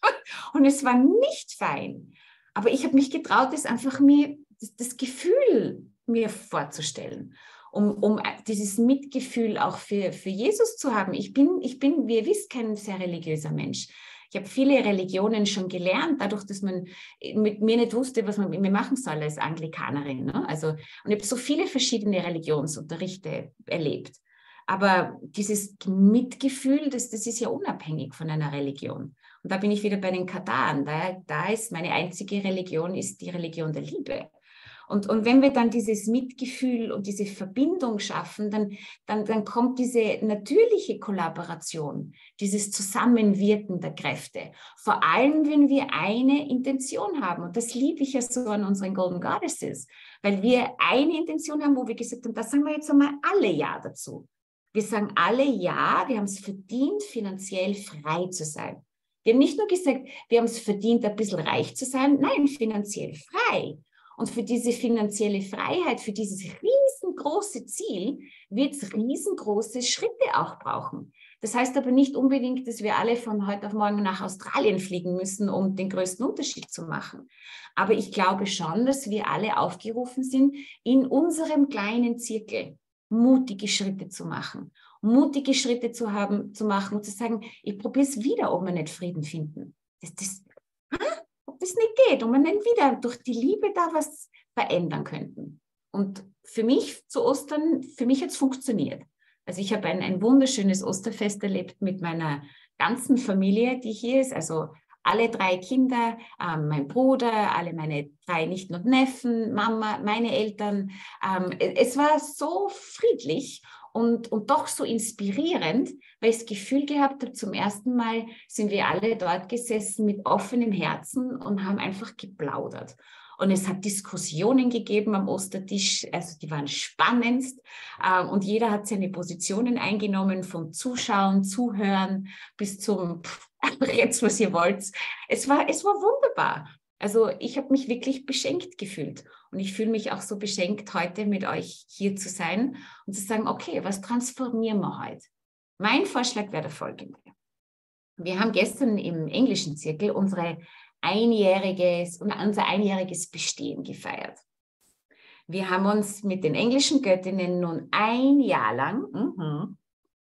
Und es war nicht fein. Aber ich habe mich getraut, es einfach mir, das, das Gefühl mir vorzustellen, um, um dieses Mitgefühl auch für, für Jesus zu haben. Ich bin, ich bin, wie ihr wisst, kein sehr religiöser Mensch. Ich habe viele Religionen schon gelernt, dadurch, dass man mit mir nicht wusste, was man mit mir machen soll als Anglikanerin. Ne? Also, und ich habe so viele verschiedene Religionsunterrichte erlebt. Aber dieses Mitgefühl, das, das ist ja unabhängig von einer Religion. Und da bin ich wieder bei den Kataren. Da, da ist meine einzige Religion, ist die Religion der Liebe. Und, und wenn wir dann dieses Mitgefühl und diese Verbindung schaffen, dann, dann, dann kommt diese natürliche Kollaboration, dieses Zusammenwirken der Kräfte. Vor allem, wenn wir eine Intention haben. Und das liebe ich ja so an unseren Golden Goddesses, weil wir eine Intention haben, wo wir gesagt haben, da sagen wir jetzt einmal alle Ja dazu. Wir sagen alle Ja, wir haben es verdient, finanziell frei zu sein. Wir haben nicht nur gesagt, wir haben es verdient, ein bisschen reich zu sein, nein, finanziell frei. Und für diese finanzielle Freiheit, für dieses riesengroße Ziel, wird es riesengroße Schritte auch brauchen. Das heißt aber nicht unbedingt, dass wir alle von heute auf morgen nach Australien fliegen müssen, um den größten Unterschied zu machen. Aber ich glaube schon, dass wir alle aufgerufen sind, in unserem kleinen Zirkel mutige Schritte zu machen. Mutige Schritte zu haben, zu machen und zu sagen, ich probiere es wieder, ob wir nicht Frieden finden. Das, das, ob das nicht geht und wir nicht wieder durch die Liebe da was verändern könnten. Und für mich zu Ostern, für mich hat es funktioniert. Also ich habe ein, ein wunderschönes Osterfest erlebt mit meiner ganzen Familie, die hier ist, also alle drei Kinder, ähm, mein Bruder, alle meine drei Nichten und Neffen, Mama, meine Eltern. Ähm, es war so friedlich und, und doch so inspirierend, weil ich das Gefühl gehabt habe, zum ersten Mal sind wir alle dort gesessen mit offenem Herzen und haben einfach geplaudert. Und es hat Diskussionen gegeben am Ostertisch, also die waren spannendst. Ähm, und jeder hat seine Positionen eingenommen, vom Zuschauen, Zuhören bis zum jetzt, was ihr wollt. Es war, es war wunderbar. Also ich habe mich wirklich beschenkt gefühlt. Und ich fühle mich auch so beschenkt, heute mit euch hier zu sein und zu sagen, okay, was transformieren wir heute? Mein Vorschlag wäre der folgende. Wir haben gestern im englischen Zirkel unsere einjähriges, unser einjähriges Bestehen gefeiert. Wir haben uns mit den englischen Göttinnen nun ein Jahr lang mh,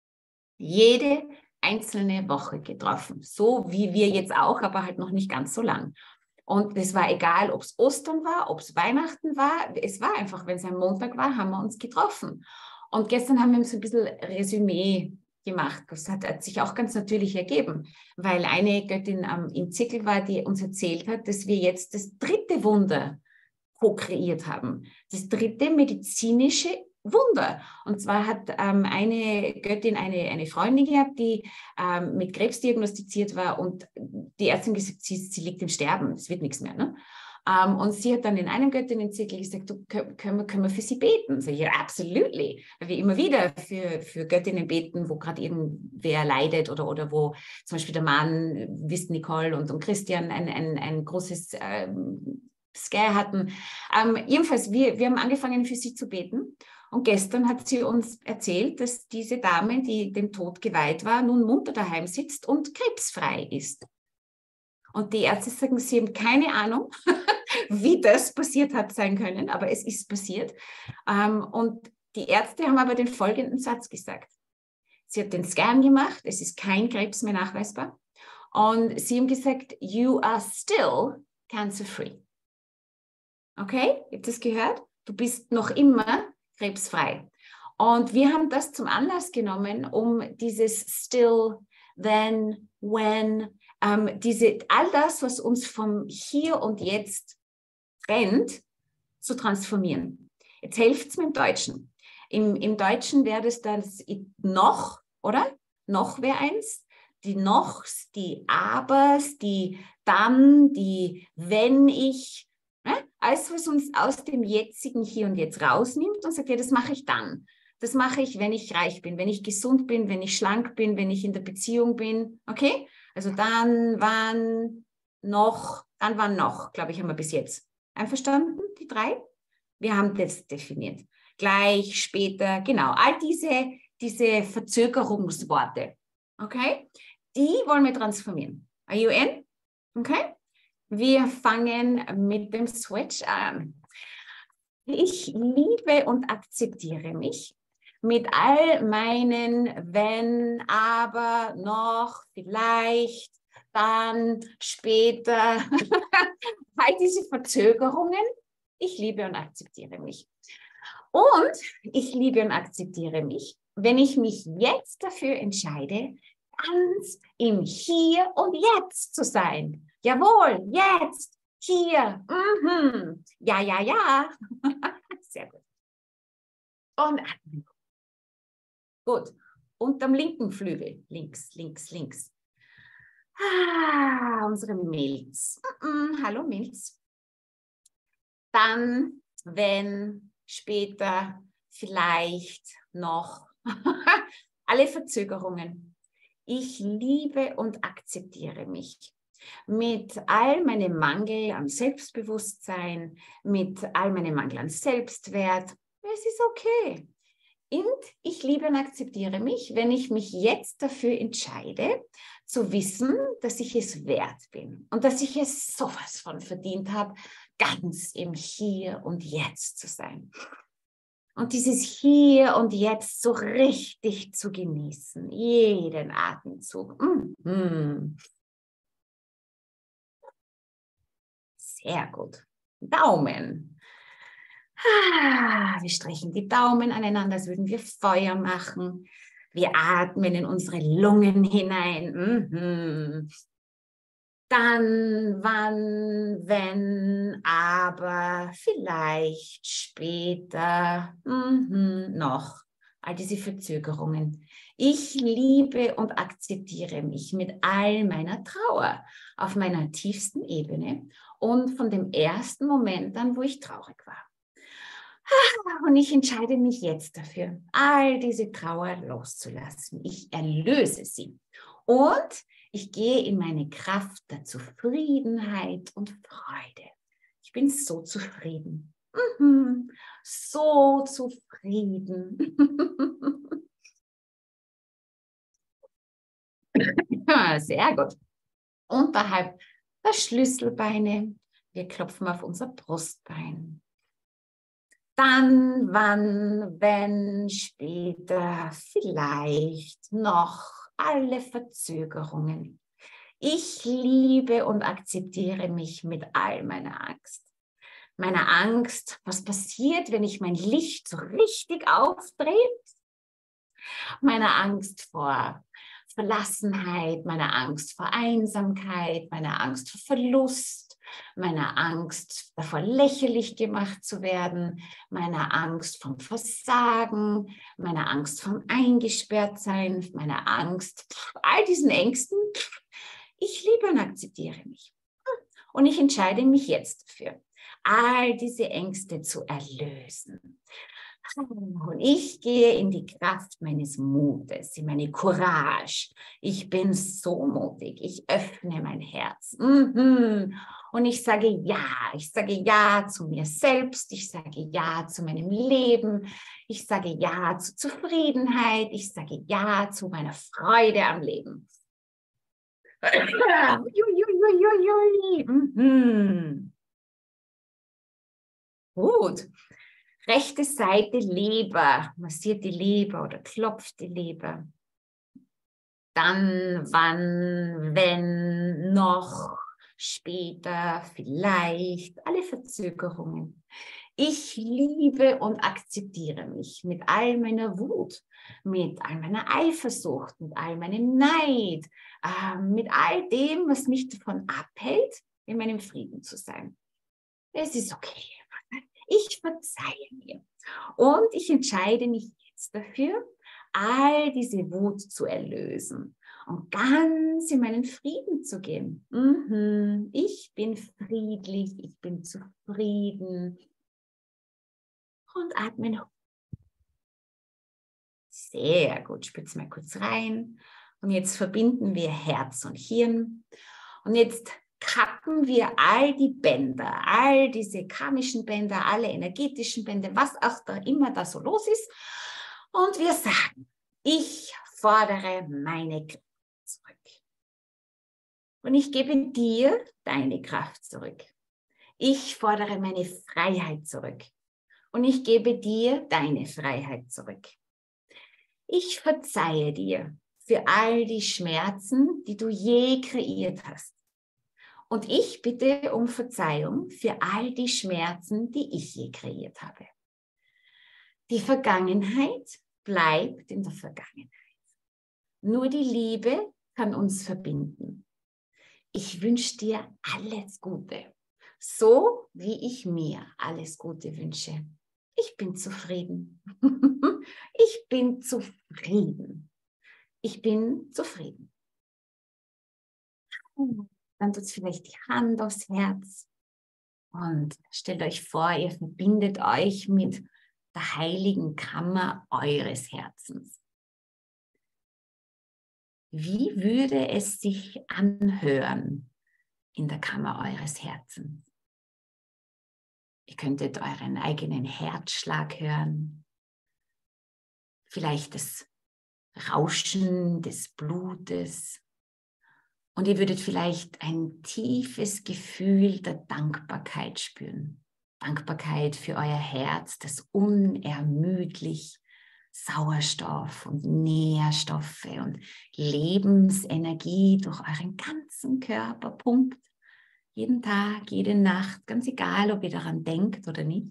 jede einzelne Woche getroffen. So wie wir jetzt auch, aber halt noch nicht ganz so lang. Und es war egal, ob es Ostern war, ob es Weihnachten war. Es war einfach, wenn es ein Montag war, haben wir uns getroffen. Und gestern haben wir uns ein bisschen Resümee gemacht. Das hat, hat sich auch ganz natürlich ergeben, weil eine Göttin ähm, im Zirkel war, die uns erzählt hat, dass wir jetzt das dritte Wunder co-kreiert haben. Das dritte medizinische Wunder. Und zwar hat ähm, eine Göttin eine, eine Freundin gehabt, die ähm, mit Krebs diagnostiziert war und die Ärztin gesagt, sie, sie liegt im Sterben, es wird nichts mehr. Ne? Um, und sie hat dann in einem Göttinnenzirkel gesagt, du, können, wir, können wir für sie beten? So, ja, absolutely. Weil wir immer wieder für, für Göttinnen beten, wo gerade irgendwer leidet oder, oder wo zum Beispiel der Mann, wisst Nicole und, und Christian, ein, ein, ein großes ähm, Scare hatten. Um, jedenfalls, wir, wir haben angefangen, für sie zu beten. Und gestern hat sie uns erzählt, dass diese Dame, die dem Tod geweiht war, nun munter daheim sitzt und krebsfrei ist. Und die Ärzte sagen, sie haben keine Ahnung, wie das passiert hat sein können, aber es ist passiert. Ähm, und die Ärzte haben aber den folgenden Satz gesagt. Sie hat den Scan gemacht, es ist kein Krebs mehr nachweisbar. Und sie haben gesagt, you are still cancer-free. Okay, habt ihr das gehört? Du bist noch immer krebsfrei. Und wir haben das zum Anlass genommen, um dieses still, then, when, ähm, diese, all das, was uns vom Hier und Jetzt trennt, zu transformieren. Jetzt hilft es mir im Deutschen. Im, im Deutschen wäre das dann das noch, oder? Noch wäre eins. Die Nochs, die Abers, die Dann, die Wenn ich. Ne? Alles, was uns aus dem jetzigen Hier und Jetzt rausnimmt und sagt, ja, das mache ich dann. Das mache ich, wenn ich reich bin, wenn ich gesund bin, wenn ich schlank bin, wenn ich in der Beziehung bin. Okay? Also dann, wann, noch, dann, wann, noch, glaube ich, haben wir bis jetzt. Einverstanden, die drei? Wir haben das definiert. Gleich, später, genau. All diese, diese Verzögerungsworte. Okay? Die wollen wir transformieren. Are you in? Okay? Wir fangen mit dem Switch an. Ich liebe und akzeptiere mich mit all meinen wenn, aber, noch, vielleicht, dann, später, all diese Verzögerungen. Ich liebe und akzeptiere mich. Und ich liebe und akzeptiere mich, wenn ich mich jetzt dafür entscheide, ganz im Hier und Jetzt zu sein. Jawohl, jetzt, hier, mhm. Ja, ja, ja. Sehr gut. Und atmen. Gut. Unterm linken Flügel. Links, links, links. Ah, unsere Milz. Mm-mm. Hallo Milz. Dann, wenn, später, vielleicht, noch. Alle Verzögerungen. Ich liebe und akzeptiere mich. Mit all meinem Mangel an Selbstbewusstsein, mit all meinem Mangel an Selbstwert. Es ist okay. Und ich liebe und akzeptiere mich, wenn ich mich jetzt dafür entscheide, zu wissen, dass ich es wert bin und dass ich es sowas von verdient habe, ganz im Hier und Jetzt zu sein. Und dieses Hier und Jetzt so richtig zu genießen, jeden Atemzug. Mm-hmm. Sehr gut. Daumen. Wir strechen die Daumen aneinander, als würden wir Feuer machen. Wir atmen in unsere Lungen hinein. Mhm. Dann, wann, wenn, aber, vielleicht, später, mhm, noch. All diese Verzögerungen. Ich liebe und akzeptiere mich mit all meiner Trauer auf meiner tiefsten Ebene und von dem ersten Moment an, wo ich traurig war. Und ich entscheide mich jetzt dafür, all diese Trauer loszulassen. Ich erlöse sie. Und ich gehe in meine Kraft der Zufriedenheit und Freude. Ich bin so zufrieden. Mhm. So zufrieden. Ja, sehr gut. Unterhalb der Schlüsselbeine. Wir klopfen auf unser Brustbein. Dann, wann, wenn, später, vielleicht, noch, alle Verzögerungen. Ich liebe und akzeptiere mich mit all meiner Angst. Meiner Angst, was passiert, wenn ich mein Licht so richtig aufdrehe? Meiner Angst vor Verlassenheit, meiner Angst vor Einsamkeit, meiner Angst vor Verlust, meiner Angst davor, lächerlich gemacht zu werden, meiner Angst vom Versagen, meiner Angst vom Eingesperrtsein, meiner Angst, all diesen Ängsten. Ich liebe und akzeptiere mich. Und ich entscheide mich jetzt dafür, all diese Ängste zu erlösen. Und ich gehe in die Kraft meines Mutes, in meine Courage. Ich bin so mutig. Ich öffne mein Herz. Mhm. Und ich sage ja. Ich sage ja zu mir selbst. Ich sage ja zu meinem Leben. Ich sage ja zu Zufriedenheit. Ich sage ja zu meiner Freude am Leben. Mhm. Gut. Rechte Seite Leber, massiert die Leber oder klopft die Leber. Dann, wann, wenn, noch, später, vielleicht, alle Verzögerungen. Ich liebe und akzeptiere mich mit all meiner Wut, mit all meiner Eifersucht, mit all meinem Neid, äh, mit all dem, was mich davon abhält, in meinem Frieden zu sein. Es ist okay. Ich verzeihe mir. Und ich entscheide mich jetzt dafür, all diese Wut zu erlösen und ganz in meinen Frieden zu gehen. Mhm. Ich bin friedlich, ich bin zufrieden. Und atmen. Sehr gut, spitze mal kurz rein. Und jetzt verbinden wir Herz und Hirn. Und jetzt kappen wir all die Bänder, all diese karmischen Bänder, alle energetischen Bänder, was auch da immer da so los ist. Und wir sagen, ich fordere meine Kraft zurück. Und ich gebe dir deine Kraft zurück. Ich fordere meine Freiheit zurück. Und ich gebe dir deine Freiheit zurück. Ich verzeihe dir für all die Schmerzen, die du je kreiert hast. Und ich bitte um Verzeihung für all die Schmerzen, die ich je kreiert habe. Die Vergangenheit bleibt in der Vergangenheit. Nur die Liebe kann uns verbinden. Ich wünsche dir alles Gute, so wie ich mir alles Gute wünsche. Ich bin zufrieden. Ich bin zufrieden. Ich bin zufrieden. Dann tut vielleicht die Hand aufs Herz und stellt euch vor, ihr verbindet euch mit der heiligen Kammer eures Herzens. Wie würde es sich anhören in der Kammer eures Herzens? Ihr könntet euren eigenen Herzschlag hören, vielleicht das Rauschen des Blutes. Und ihr würdet vielleicht ein tiefes Gefühl der Dankbarkeit spüren. Dankbarkeit für euer Herz, das unermüdlich Sauerstoff und Nährstoffe und Lebensenergie durch euren ganzen Körper pumpt. Jeden Tag, jede Nacht, ganz egal, ob ihr daran denkt oder nicht.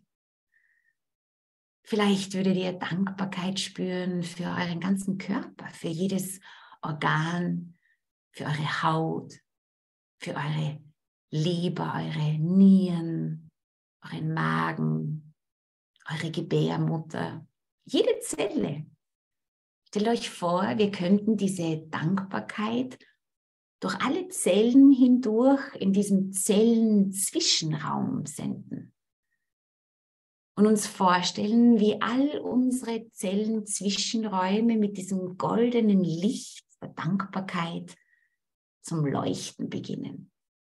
Vielleicht würdet ihr Dankbarkeit spüren für euren ganzen Körper, für jedes Organ, für eure Haut, für eure Leber, eure Nieren, euren Magen, eure Gebärmutter, jede Zelle. Stellt euch vor, wir könnten diese Dankbarkeit durch alle Zellen hindurch in diesem Zellenzwischenraum senden. Und uns vorstellen, wie all unsere Zellenzwischenräume mit diesem goldenen Licht der Dankbarkeit zum Leuchten beginnen.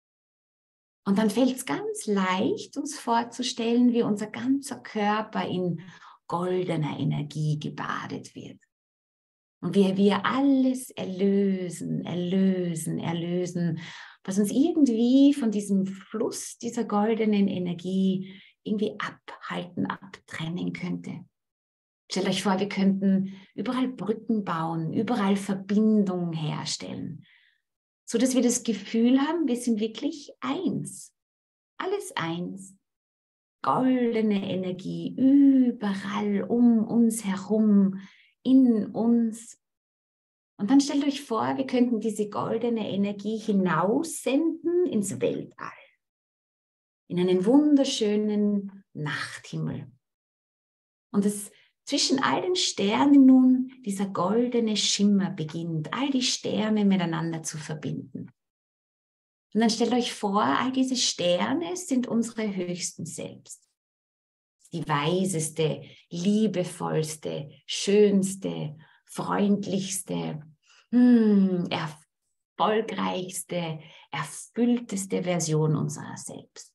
Und dann fällt es ganz leicht, uns vorzustellen, wie unser ganzer Körper in goldener Energie gebadet wird. Und wie wir alles erlösen, erlösen, erlösen, was uns irgendwie von diesem Fluss dieser goldenen Energie irgendwie abhalten, abtrennen könnte. Stellt euch vor, wir könnten überall Brücken bauen, überall Verbindungen herstellen, so dass wir das Gefühl haben, wir sind wirklich eins. Alles eins. Goldene Energie überall um uns herum, in uns. Und dann stellt euch vor, wir könnten diese goldene Energie hinaussenden ins Weltall. in einen wunderschönen Nachthimmel. Und es zwischen all den Sternen nun dieser goldene Schimmer beginnt, all die Sterne miteinander zu verbinden. Und dann stellt euch vor, all diese Sterne sind unsere höchsten Selbst. Die weiseste, liebevollste, schönste, freundlichste, hm, erfolgreichste, erfüllteste Version unserer selbst.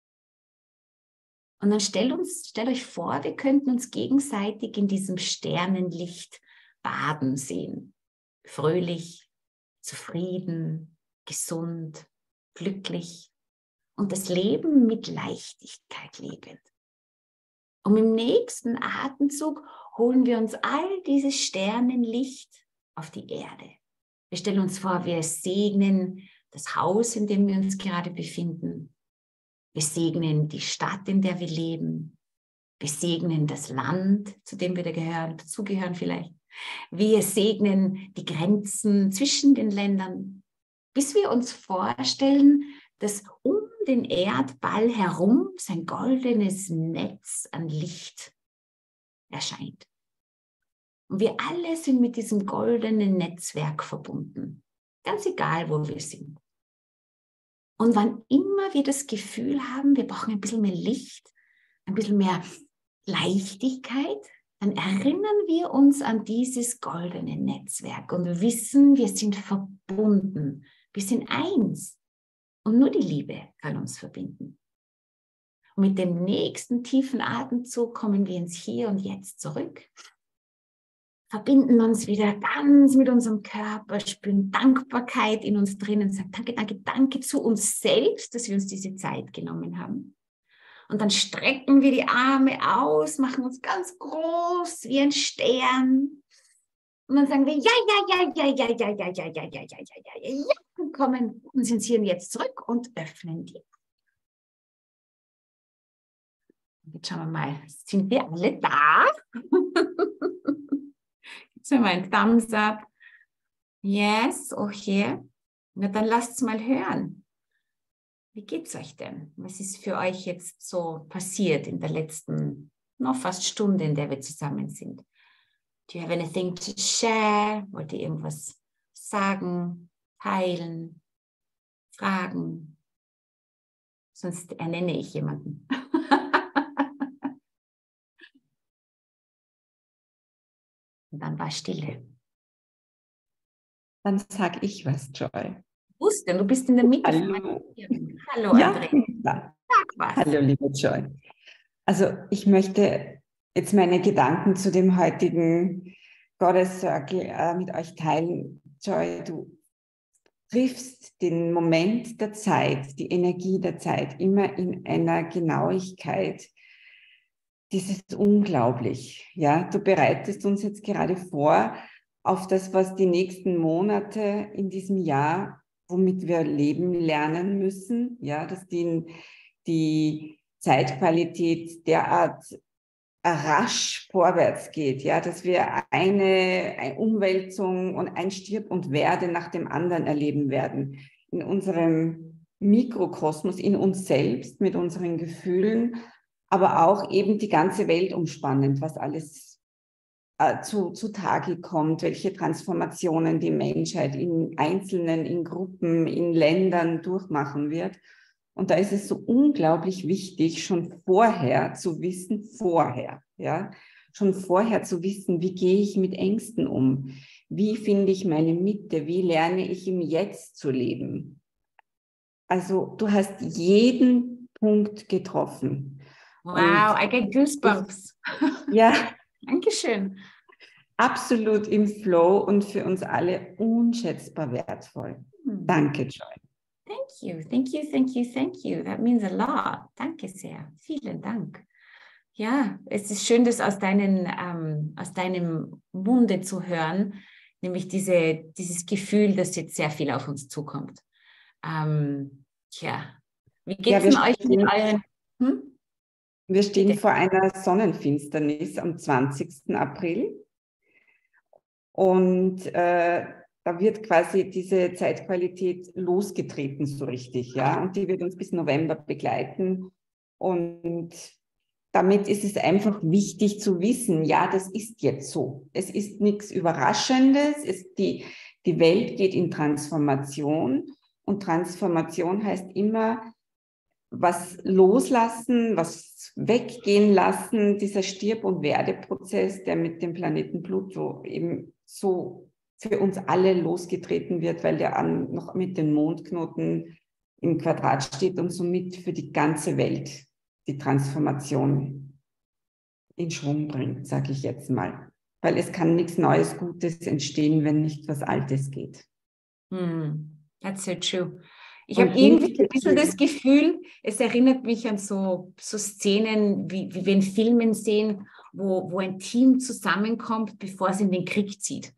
Und dann stellt, uns, stellt euch vor, wir könnten uns gegenseitig in diesem Sternenlicht baden sehen. Fröhlich, zufrieden, gesund, glücklich und das Leben mit Leichtigkeit lebend. Und im nächsten Atemzug holen wir uns all dieses Sternenlicht auf die Erde. Wir stellen uns vor, wir segnen das Haus, in dem wir uns gerade befinden. Wir segnen die Stadt, in der wir leben. Wir segnen das Land, zu dem wir da gehören, dazugehören vielleicht. Wir segnen die Grenzen zwischen den Ländern, bis wir uns vorstellen, dass um den Erdball herum sein goldenes Netz an Licht erscheint. Und wir alle sind mit diesem goldenen Netzwerk verbunden, ganz egal, wo wir sind. Und wann immer wir das Gefühl haben, wir brauchen ein bisschen mehr Licht, ein bisschen mehr Leichtigkeit, dann erinnern wir uns an dieses goldene Netzwerk und wissen, wir sind verbunden, wir sind eins und nur die Liebe kann uns verbinden. Und mit dem nächsten tiefen Atemzug kommen wir ins Hier und Jetzt zurück, verbinden uns wieder ganz mit unserem Körper, spüren Dankbarkeit in uns drinnen, sagen danke, danke, danke zu uns selbst, dass wir uns diese Zeit genommen haben. Und dann strecken wir die Arme aus, machen uns ganz groß wie ein Stern. Und dann sagen wir ja, ja, ja, ja, ja, ja, ja, ja, ja, ja, ja, ja, ja, ja, ja, und kommen uns ins Hier und Jetzt zurück und öffnen die. Jetzt schauen wir mal, sind wir alle da? Jetzt haben wir ein Thumbs up. Yes, okay. Na, dann lasst es mal hören. Wie geht's euch denn? Was ist für euch jetzt so passiert in der letzten, noch fast Stunde, in der wir zusammen sind? Do you have anything to share? Wollt ihr irgendwas sagen, teilen, fragen? Sonst ernenne ich jemanden. Und dann war Stille. Dann sage ich was, Joy. Wusste, du bist in der Mitte. Hallo. Hallo, Ja, Andrea. ja. Sag was. Hallo, liebe Joy. Also ich möchte jetzt meine Gedanken zu dem heutigen Goddess Circle äh, mit euch teilen. Joy, du triffst den Moment der Zeit, die Energie der Zeit immer in einer Genauigkeit. Das ist unglaublich. Ja, du bereitest uns jetzt gerade vor auf das, was die nächsten Monate in diesem Jahr, womit wir leben lernen müssen, ja, dass die, die Zeitqualität derart rasch vorwärts geht, ja, dass wir eine, eine Umwälzung und ein Stirb und Werde nach dem anderen erleben werden. In unserem Mikrokosmos, in uns selbst, mit unseren Gefühlen, aber auch eben die ganze Welt umspannend, was alles äh, zu, zu Tage kommt, welche Transformationen die Menschheit in Einzelnen, in Gruppen, in Ländern durchmachen wird. Und da ist es so unglaublich wichtig, schon vorher zu wissen, vorher, ja, schon vorher zu wissen, wie gehe ich mit Ängsten um? Wie finde ich meine Mitte? Wie lerne ich im Jetzt zu leben? Also du hast jeden Punkt getroffen. Wow, und I get goosebumps. Ja. Dankeschön. Absolut im Flow und für uns alle unschätzbar wertvoll. Hm. Danke, Joy. Thank you, thank you, thank you, thank you. That means a lot. Danke sehr. Vielen Dank. Ja, es ist schön, das aus, deinen, ähm, aus deinem Munde zu hören, nämlich diese, dieses Gefühl, dass jetzt sehr viel auf uns zukommt. Ähm, tja, wie geht es ja, euch mit euren... Hm? Wir stehen Bitte. vor einer Sonnenfinsternis am zwanzigsten April. Und äh, da wird quasi diese Zeitqualität losgetreten so richtig, ja, und die wird uns bis November begleiten. Und damit ist es einfach wichtig zu wissen, ja, das ist jetzt so. Es ist nichts Überraschendes. Es, die, die Welt geht in Transformation und Transformation heißt immer, was loslassen, was weggehen lassen, dieser Stirb- und Werdeprozess, der mit dem Planeten Pluto eben so für uns alle losgetreten wird, weil der an, noch mit den Mondknoten im Quadrat steht und somit für die ganze Welt die Transformation in Schwung bringt, sage ich jetzt mal. Weil es kann nichts Neues, Gutes entstehen, wenn nicht was Altes geht. Hmm, that's so true. Ich habe irgendwie ein bisschen das Gefühl, es erinnert mich an so, so Szenen, wie, wie wir in Filmen sehen, wo, wo ein Team zusammenkommt, bevor es in den Krieg zieht.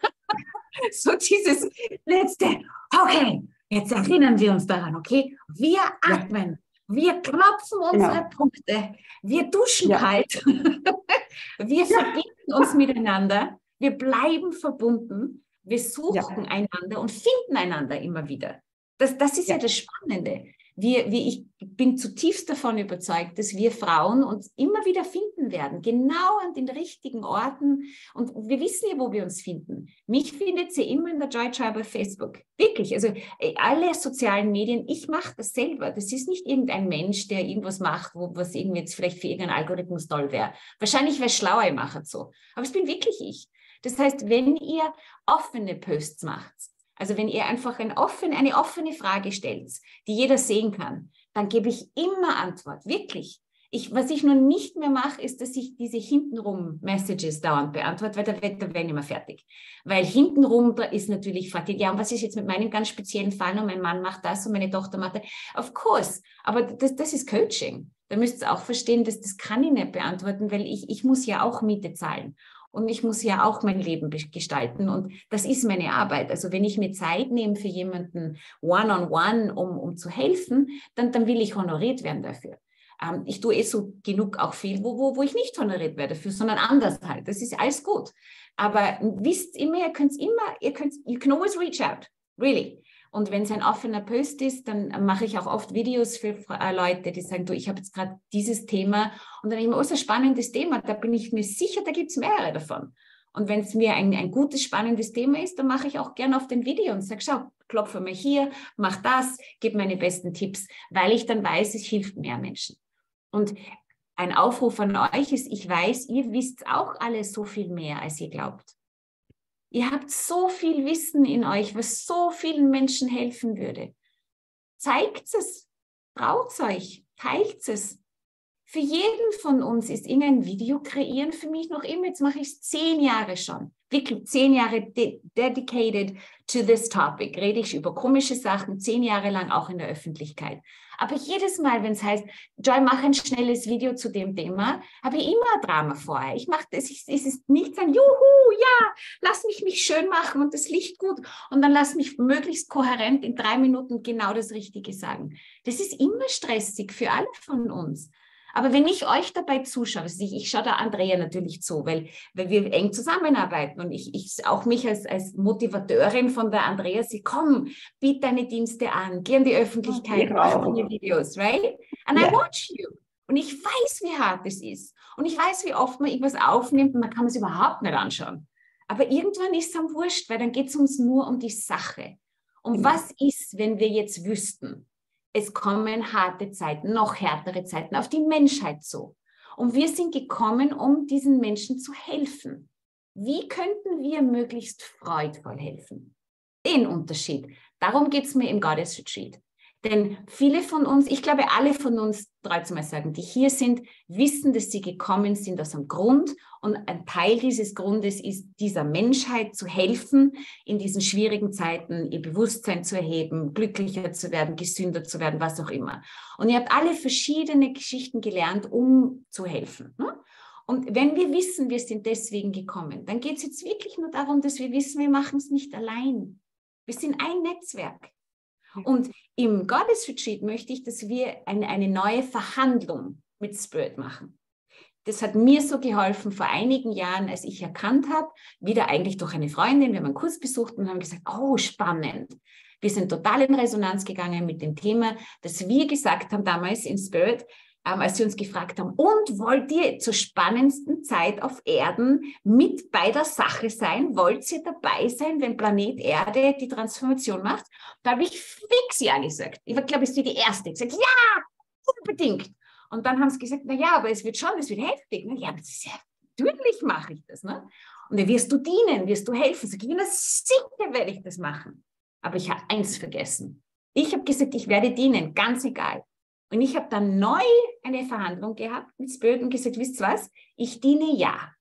So dieses letzte, okay, jetzt erinnern wir uns daran, okay? Wir atmen, ja. Wir klopfen unsere genau. Punkte, wir duschen ja. kalt, wir ja. verbinden uns miteinander, wir bleiben verbunden, wir suchen ja. einander und finden einander immer wieder. Das, das ist ja. ja das Spannende. Wir, wir, ich bin zutiefst davon überzeugt, dass wir Frauen uns immer wieder finden werden, genau an den richtigen Orten. Und wir wissen ja, wo wir uns finden. Mich findet sie immer in der Joy Tribe auf Facebook. Wirklich. Also alle sozialen Medien, ich mache das selber. Das ist nicht irgendein Mensch, der irgendwas macht, wo, was irgendwie jetzt vielleicht für irgendeinen Algorithmus toll wäre. Wahrscheinlich wäre es schlauer, ich mache es so. Aber es bin wirklich ich. Das heißt, wenn ihr offene Posts macht, also wenn ihr einfach ein offen, eine offene Frage stellt, die jeder sehen kann, dann gebe ich immer Antwort, wirklich. Ich, was ich nun nicht mehr mache, ist, dass ich diese hintenrum Messages dauernd beantworte, weil da wird der Wenn immer fertig. Weil hintenrum da ist natürlich fertig. Ja, und was ist jetzt mit meinem ganz speziellen Fall und mein Mann macht das und meine Tochter macht das? Of course, aber das, das ist Coaching. Da müsst ihr auch verstehen, dass das kann ich nicht beantworten, weil ich, ich muss ja auch Miete zahlen. Und ich muss ja auch mein Leben gestalten und das ist meine Arbeit. Also wenn ich mir Zeit nehme für jemanden one-on-one, um, um zu helfen, dann, dann will ich honoriert werden dafür. Ähm, ich tue eh so genug auch viel, wo, wo, wo ich nicht honoriert werde dafür, sondern anders halt. Das ist alles gut. Aber wisst immer, ihr könnt immer, ihr könnt, you can always reach out, really. Und wenn es ein offener Post ist, dann mache ich auch oft Videos für äh, Leute, die sagen, du, ich habe jetzt gerade dieses Thema und dann habe ich mir, oh, so ein spannendes Thema, da bin ich mir sicher, da gibt es mehrere davon. Und wenn es mir ein, ein gutes, spannendes Thema ist, dann mache ich auch gerne auf den Video und sage, schau, klopfe mal hier, mach das, gib meine besten Tipps, weil ich dann weiß, es hilft mehr Menschen. Und ein Aufruf an euch ist, ich weiß, ihr wisst auch alle so viel mehr, als ihr glaubt. Ihr habt so viel Wissen in euch, was so vielen Menschen helfen würde. Zeigt es, traut euch, teilt es. Für jeden von uns ist irgendein Video kreieren für mich noch immer, jetzt mache ich es zehn Jahre schon, wirklich zehn Jahre de- dedicated to this topic, rede ich über komische Sachen, zehn Jahre lang auch in der Öffentlichkeit. Aber jedes Mal, wenn es heißt, Joy, mach ein schnelles Video zu dem Thema, habe ich immer ein Drama vorher. Ich mache das, es ist nicht so ein Juhu, ja, lass mich mich schön machen und das Licht gut und dann lass mich möglichst kohärent in drei Minuten genau das Richtige sagen. Das ist immer stressig für alle von uns. Aber wenn ich euch dabei zuschaue, also ich, ich schaue da Andrea natürlich zu, weil, weil wir eng zusammenarbeiten und ich, ich auch mich als, als Motivateurin von der Andrea sehe, komm, biete deine Dienste an, geh in die Öffentlichkeit, mach deine Videos, right? And yeah. I watch you. Und ich weiß, wie hart es ist. Und ich weiß, wie oft man irgendwas aufnimmt und man kann es überhaupt nicht anschauen. Aber irgendwann ist es am wurscht, weil dann geht es uns nur um die Sache. Und ja. Was ist, wenn wir jetzt wüssten, es kommen harte Zeiten, noch härtere Zeiten auf die Menschheit zu. Und wir sind gekommen, um diesen Menschen zu helfen. Wie könnten wir möglichst freudvoll helfen? Den Unterschied. Darum geht es mir im Goddess Retreat. Denn viele von uns, ich glaube alle von uns, trotzdem mal sagen, die hier sind, wissen, dass sie gekommen sind aus einem Grund. Und ein Teil dieses Grundes ist, dieser Menschheit zu helfen, in diesen schwierigen Zeiten ihr Bewusstsein zu erheben, glücklicher zu werden, gesünder zu werden, was auch immer. Und ihr habt alle verschiedene Geschichten gelernt, um zu helfen. Ne? Und wenn wir wissen, wir sind deswegen gekommen, dann geht es jetzt wirklich nur darum, dass wir wissen, wir machen es nicht allein. Wir sind ein Netzwerk. Und im Goddess Retreat möchte ich, dass wir eine, eine neue Verhandlung mit Spirit machen. Das hat mir so geholfen vor einigen Jahren, als ich erkannt habe, wieder eigentlich durch eine Freundin, wir haben einen Kurs besucht und haben gesagt, oh, spannend. Wir sind total in Resonanz gegangen mit dem Thema, dass wir gesagt haben damals in Spirit, ähm, als sie uns gefragt haben, und wollt ihr zur spannendsten Zeit auf Erden mit bei der Sache sein? Wollt ihr dabei sein, wenn Planet Erde die Transformation macht? Da habe ich fix ja gesagt. Ich glaube, ich bin die Erste. Ich habe gesagt, ja, unbedingt. Und dann haben sie gesagt, na ja, aber es wird schon, es wird heftig. Ne? Ja, aber das ist ja, natürlich mache ich das. Ne? Und dann wirst du dienen, wirst du helfen. Sag ich, na sicher werde ich das machen. Aber ich habe eins vergessen. Ich habe gesagt, ich werde dienen, ganz egal. Und ich habe dann neu eine Verhandlung gehabt mit Spirit und gesagt, wisst ihr was? Ich diene ja.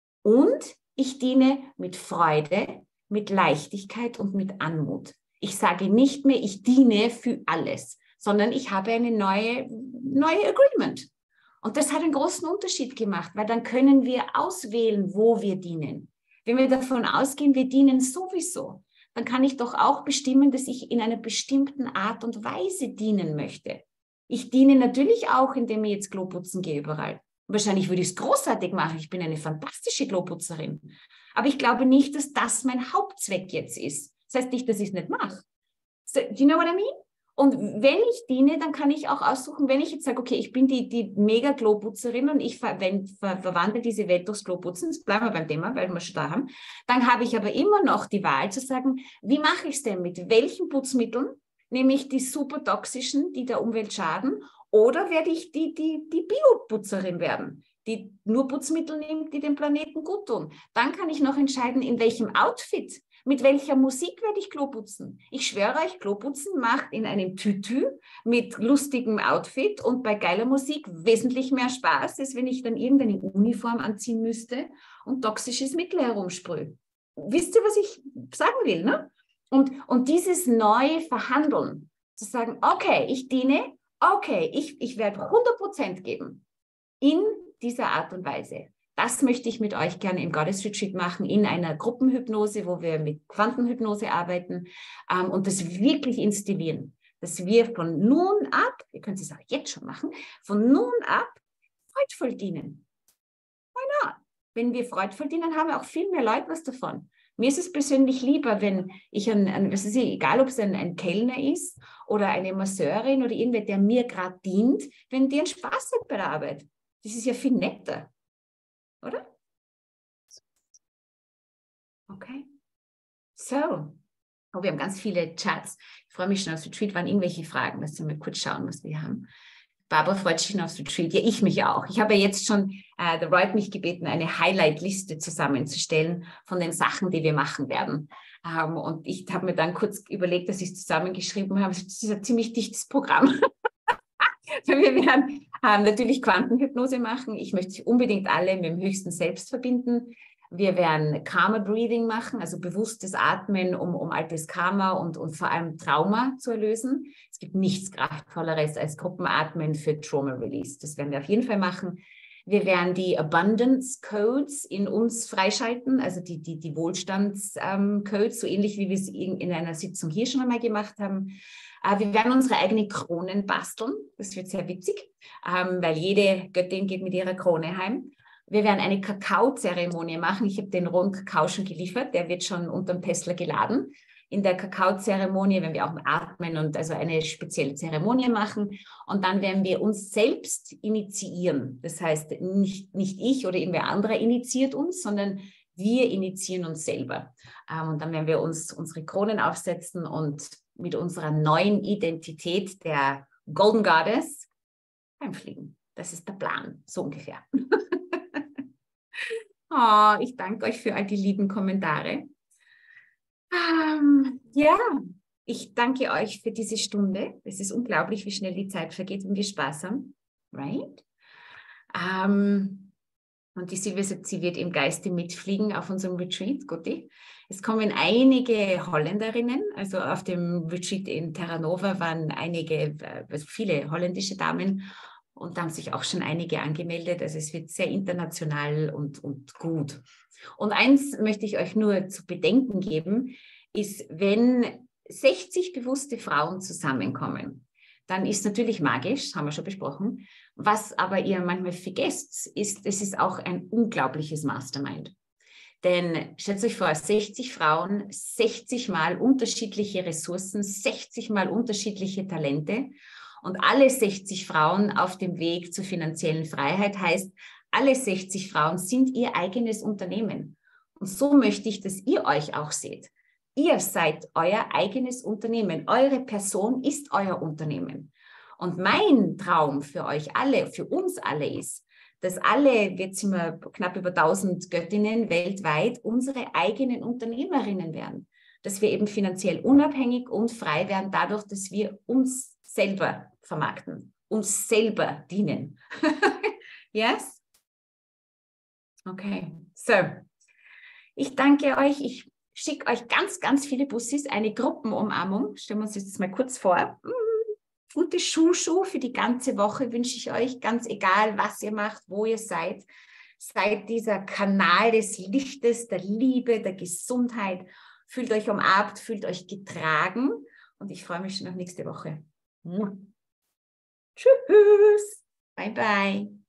Und ich diene mit Freude, mit Leichtigkeit und mit Anmut. Ich sage nicht mehr, ich diene für alles, sondern ich habe eine neue, neue Agreement. Und das hat einen großen Unterschied gemacht, weil dann können wir auswählen, wo wir dienen. Wenn wir davon ausgehen, wir dienen sowieso, dann kann ich doch auch bestimmen, dass ich in einer bestimmten Art und Weise dienen möchte. Ich diene natürlich auch, indem ich jetzt Klo putzen gehe überall. Wahrscheinlich würde ich es großartig machen. Ich bin eine fantastische Kloputzerin. Aber ich glaube nicht, dass das mein Hauptzweck jetzt ist. Das heißt nicht, dass ich es nicht mache. So, do you know what I mean? Und wenn ich diene, dann kann ich auch aussuchen, wenn ich jetzt sage, okay, ich bin die, die Mega-Kloputzerin und ich ver wenn, ver verwandle diese Welt durchs Kloputzen, jetzt bleiben wir beim Thema, weil wir schon da haben, dann habe ich aber immer noch die Wahl zu sagen, wie mache ich es denn, mit welchen Putzmitteln, nämlich die super toxischen, die der Umwelt schaden, oder werde ich die, die, die Bio-Putzerin werden, die nur Putzmittel nimmt, die dem Planeten gut tun. Dann kann ich noch entscheiden, in welchem Outfit, mit welcher Musik werde ich Klo putzen. Ich schwöre euch, Kloputzen macht in einem Tütü mit lustigem Outfit und bei geiler Musik wesentlich mehr Spaß, als wenn ich dann irgendeine Uniform anziehen müsste und toxisches Mittel herumsprühe. Wisst ihr, was ich sagen will, ne? Und, und dieses neue Verhandeln, zu sagen, okay, ich diene, okay, ich, ich werde hundert Prozent geben in dieser Art und Weise. Das möchte ich mit euch gerne im Goddess Retreat machen, in einer Gruppenhypnose, wo wir mit Quantenhypnose arbeiten ähm, und das wirklich installieren, dass wir von nun ab, ihr könnt es auch jetzt schon machen, von nun ab freudvoll dienen. Why not? Wenn wir freudvoll dienen, haben wir auch viel mehr Leute was davon. Mir ist es persönlich lieber, wenn ich, ein, ein, was ist, egal ob es ein, ein Kellner ist oder eine Masseurin oder irgendwer, der mir gerade dient, wenn die einen Spaß hat bei der Arbeit. Das ist ja viel netter, oder? Okay. So, oh, wir haben ganz viele Chats. Ich freue mich schon aufs Retreat. Waren irgendwelche Fragen? Lass uns mal kurz schauen, was wir haben. Barbara freut sich schon aufs Retreat. Ja, ich mich auch. Ich habe ja jetzt schon, äh, der Roy hat mich gebeten, eine Highlight-Liste zusammenzustellen von den Sachen, die wir machen werden. Ähm, und ich habe mir dann kurz überlegt, dass ich es zusammengeschrieben habe. Das ist ein ziemlich dichtes Programm. Wir werden ähm, natürlich Quantenhypnose machen. Ich möchte unbedingt alle mit dem höchsten Selbst verbinden. Wir werden Karma Breathing machen, also bewusstes Atmen, um, um altes Karma und, und vor allem Trauma zu erlösen. Es gibt nichts Kraftvolleres als Gruppenatmen für Trauma Release. Das werden wir auf jeden Fall machen. Wir werden die Abundance Codes in uns freischalten, also die, die, die Wohlstandscodes, ähm, so ähnlich wie wir es in, in einer Sitzung hier schon einmal gemacht haben. Äh, wir werden unsere eigenen Kronen basteln. Das wird sehr witzig, ähm, weil jede Göttin geht mit ihrer Krone heim. Wir werden eine Kakao-Zeremonie machen. Ich habe den rohen Kakao schon geliefert. Der wird schon unterm Tesla geladen. In der Kakao-Zeremonie werden wir auch atmen und also eine spezielle Zeremonie machen. Und dann werden wir uns selbst initiieren. Das heißt, nicht, nicht ich oder irgendwer anderer initiiert uns, sondern wir initiieren uns selber. Und dann werden wir uns unsere Kronen aufsetzen und mit unserer neuen Identität der Golden Goddess heimfliegen. Das ist der Plan, so ungefähr. Oh, ich danke euch für all die lieben Kommentare. Ähm, ja, ich danke euch für diese Stunde. Es ist unglaublich, wie schnell die Zeit vergeht und wir Spaß haben. Right? Ähm, und die Silvia sagt, sie wird im Geiste mitfliegen auf unserem Retreat. Gutti. Es kommen einige Holländerinnen. Also auf dem Retreat in Terra Nova waren einige, also viele holländische Damen. Und da haben sich auch schon einige angemeldet. Also es wird sehr international und, und gut. Und eins möchte ich euch nur zu bedenken geben, ist, wenn sechzig bewusste Frauen zusammenkommen, dann ist natürlich magisch, haben wir schon besprochen. Was aber ihr manchmal vergesst, ist, es ist auch ein unglaubliches Mastermind. Denn stellt euch vor, sechzig Frauen, sechzig Mal unterschiedliche Ressourcen, sechzig Mal unterschiedliche Talente und alle sechzig Frauen auf dem Weg zur finanziellen Freiheit heißt, alle sechzig Frauen sind ihr eigenes Unternehmen. Und so möchte ich, dass ihr euch auch seht. Ihr seid euer eigenes Unternehmen. Eure Person ist euer Unternehmen. Und mein Traum für euch alle, für uns alle ist, dass alle, jetzt sind wir knapp über tausend Göttinnen weltweit, unsere eigenen Unternehmerinnen werden. Dass wir eben finanziell unabhängig und frei werden, dadurch, dass wir uns selber vermarkten, uns selber dienen. Yes? Okay, so. Ich danke euch. Ich schicke euch ganz, ganz viele Bussis, eine Gruppenumarmung. Stellen wir uns jetzt mal kurz vor. Gute Schuh-Schuh für die ganze Woche wünsche ich euch, ganz egal, was ihr macht, wo ihr seid. Seid dieser Kanal des Lichtes, der Liebe, der Gesundheit. Fühlt euch umarmt, fühlt euch getragen und ich freue mich schon auf nächste Woche. Tschüss. Bye, bye.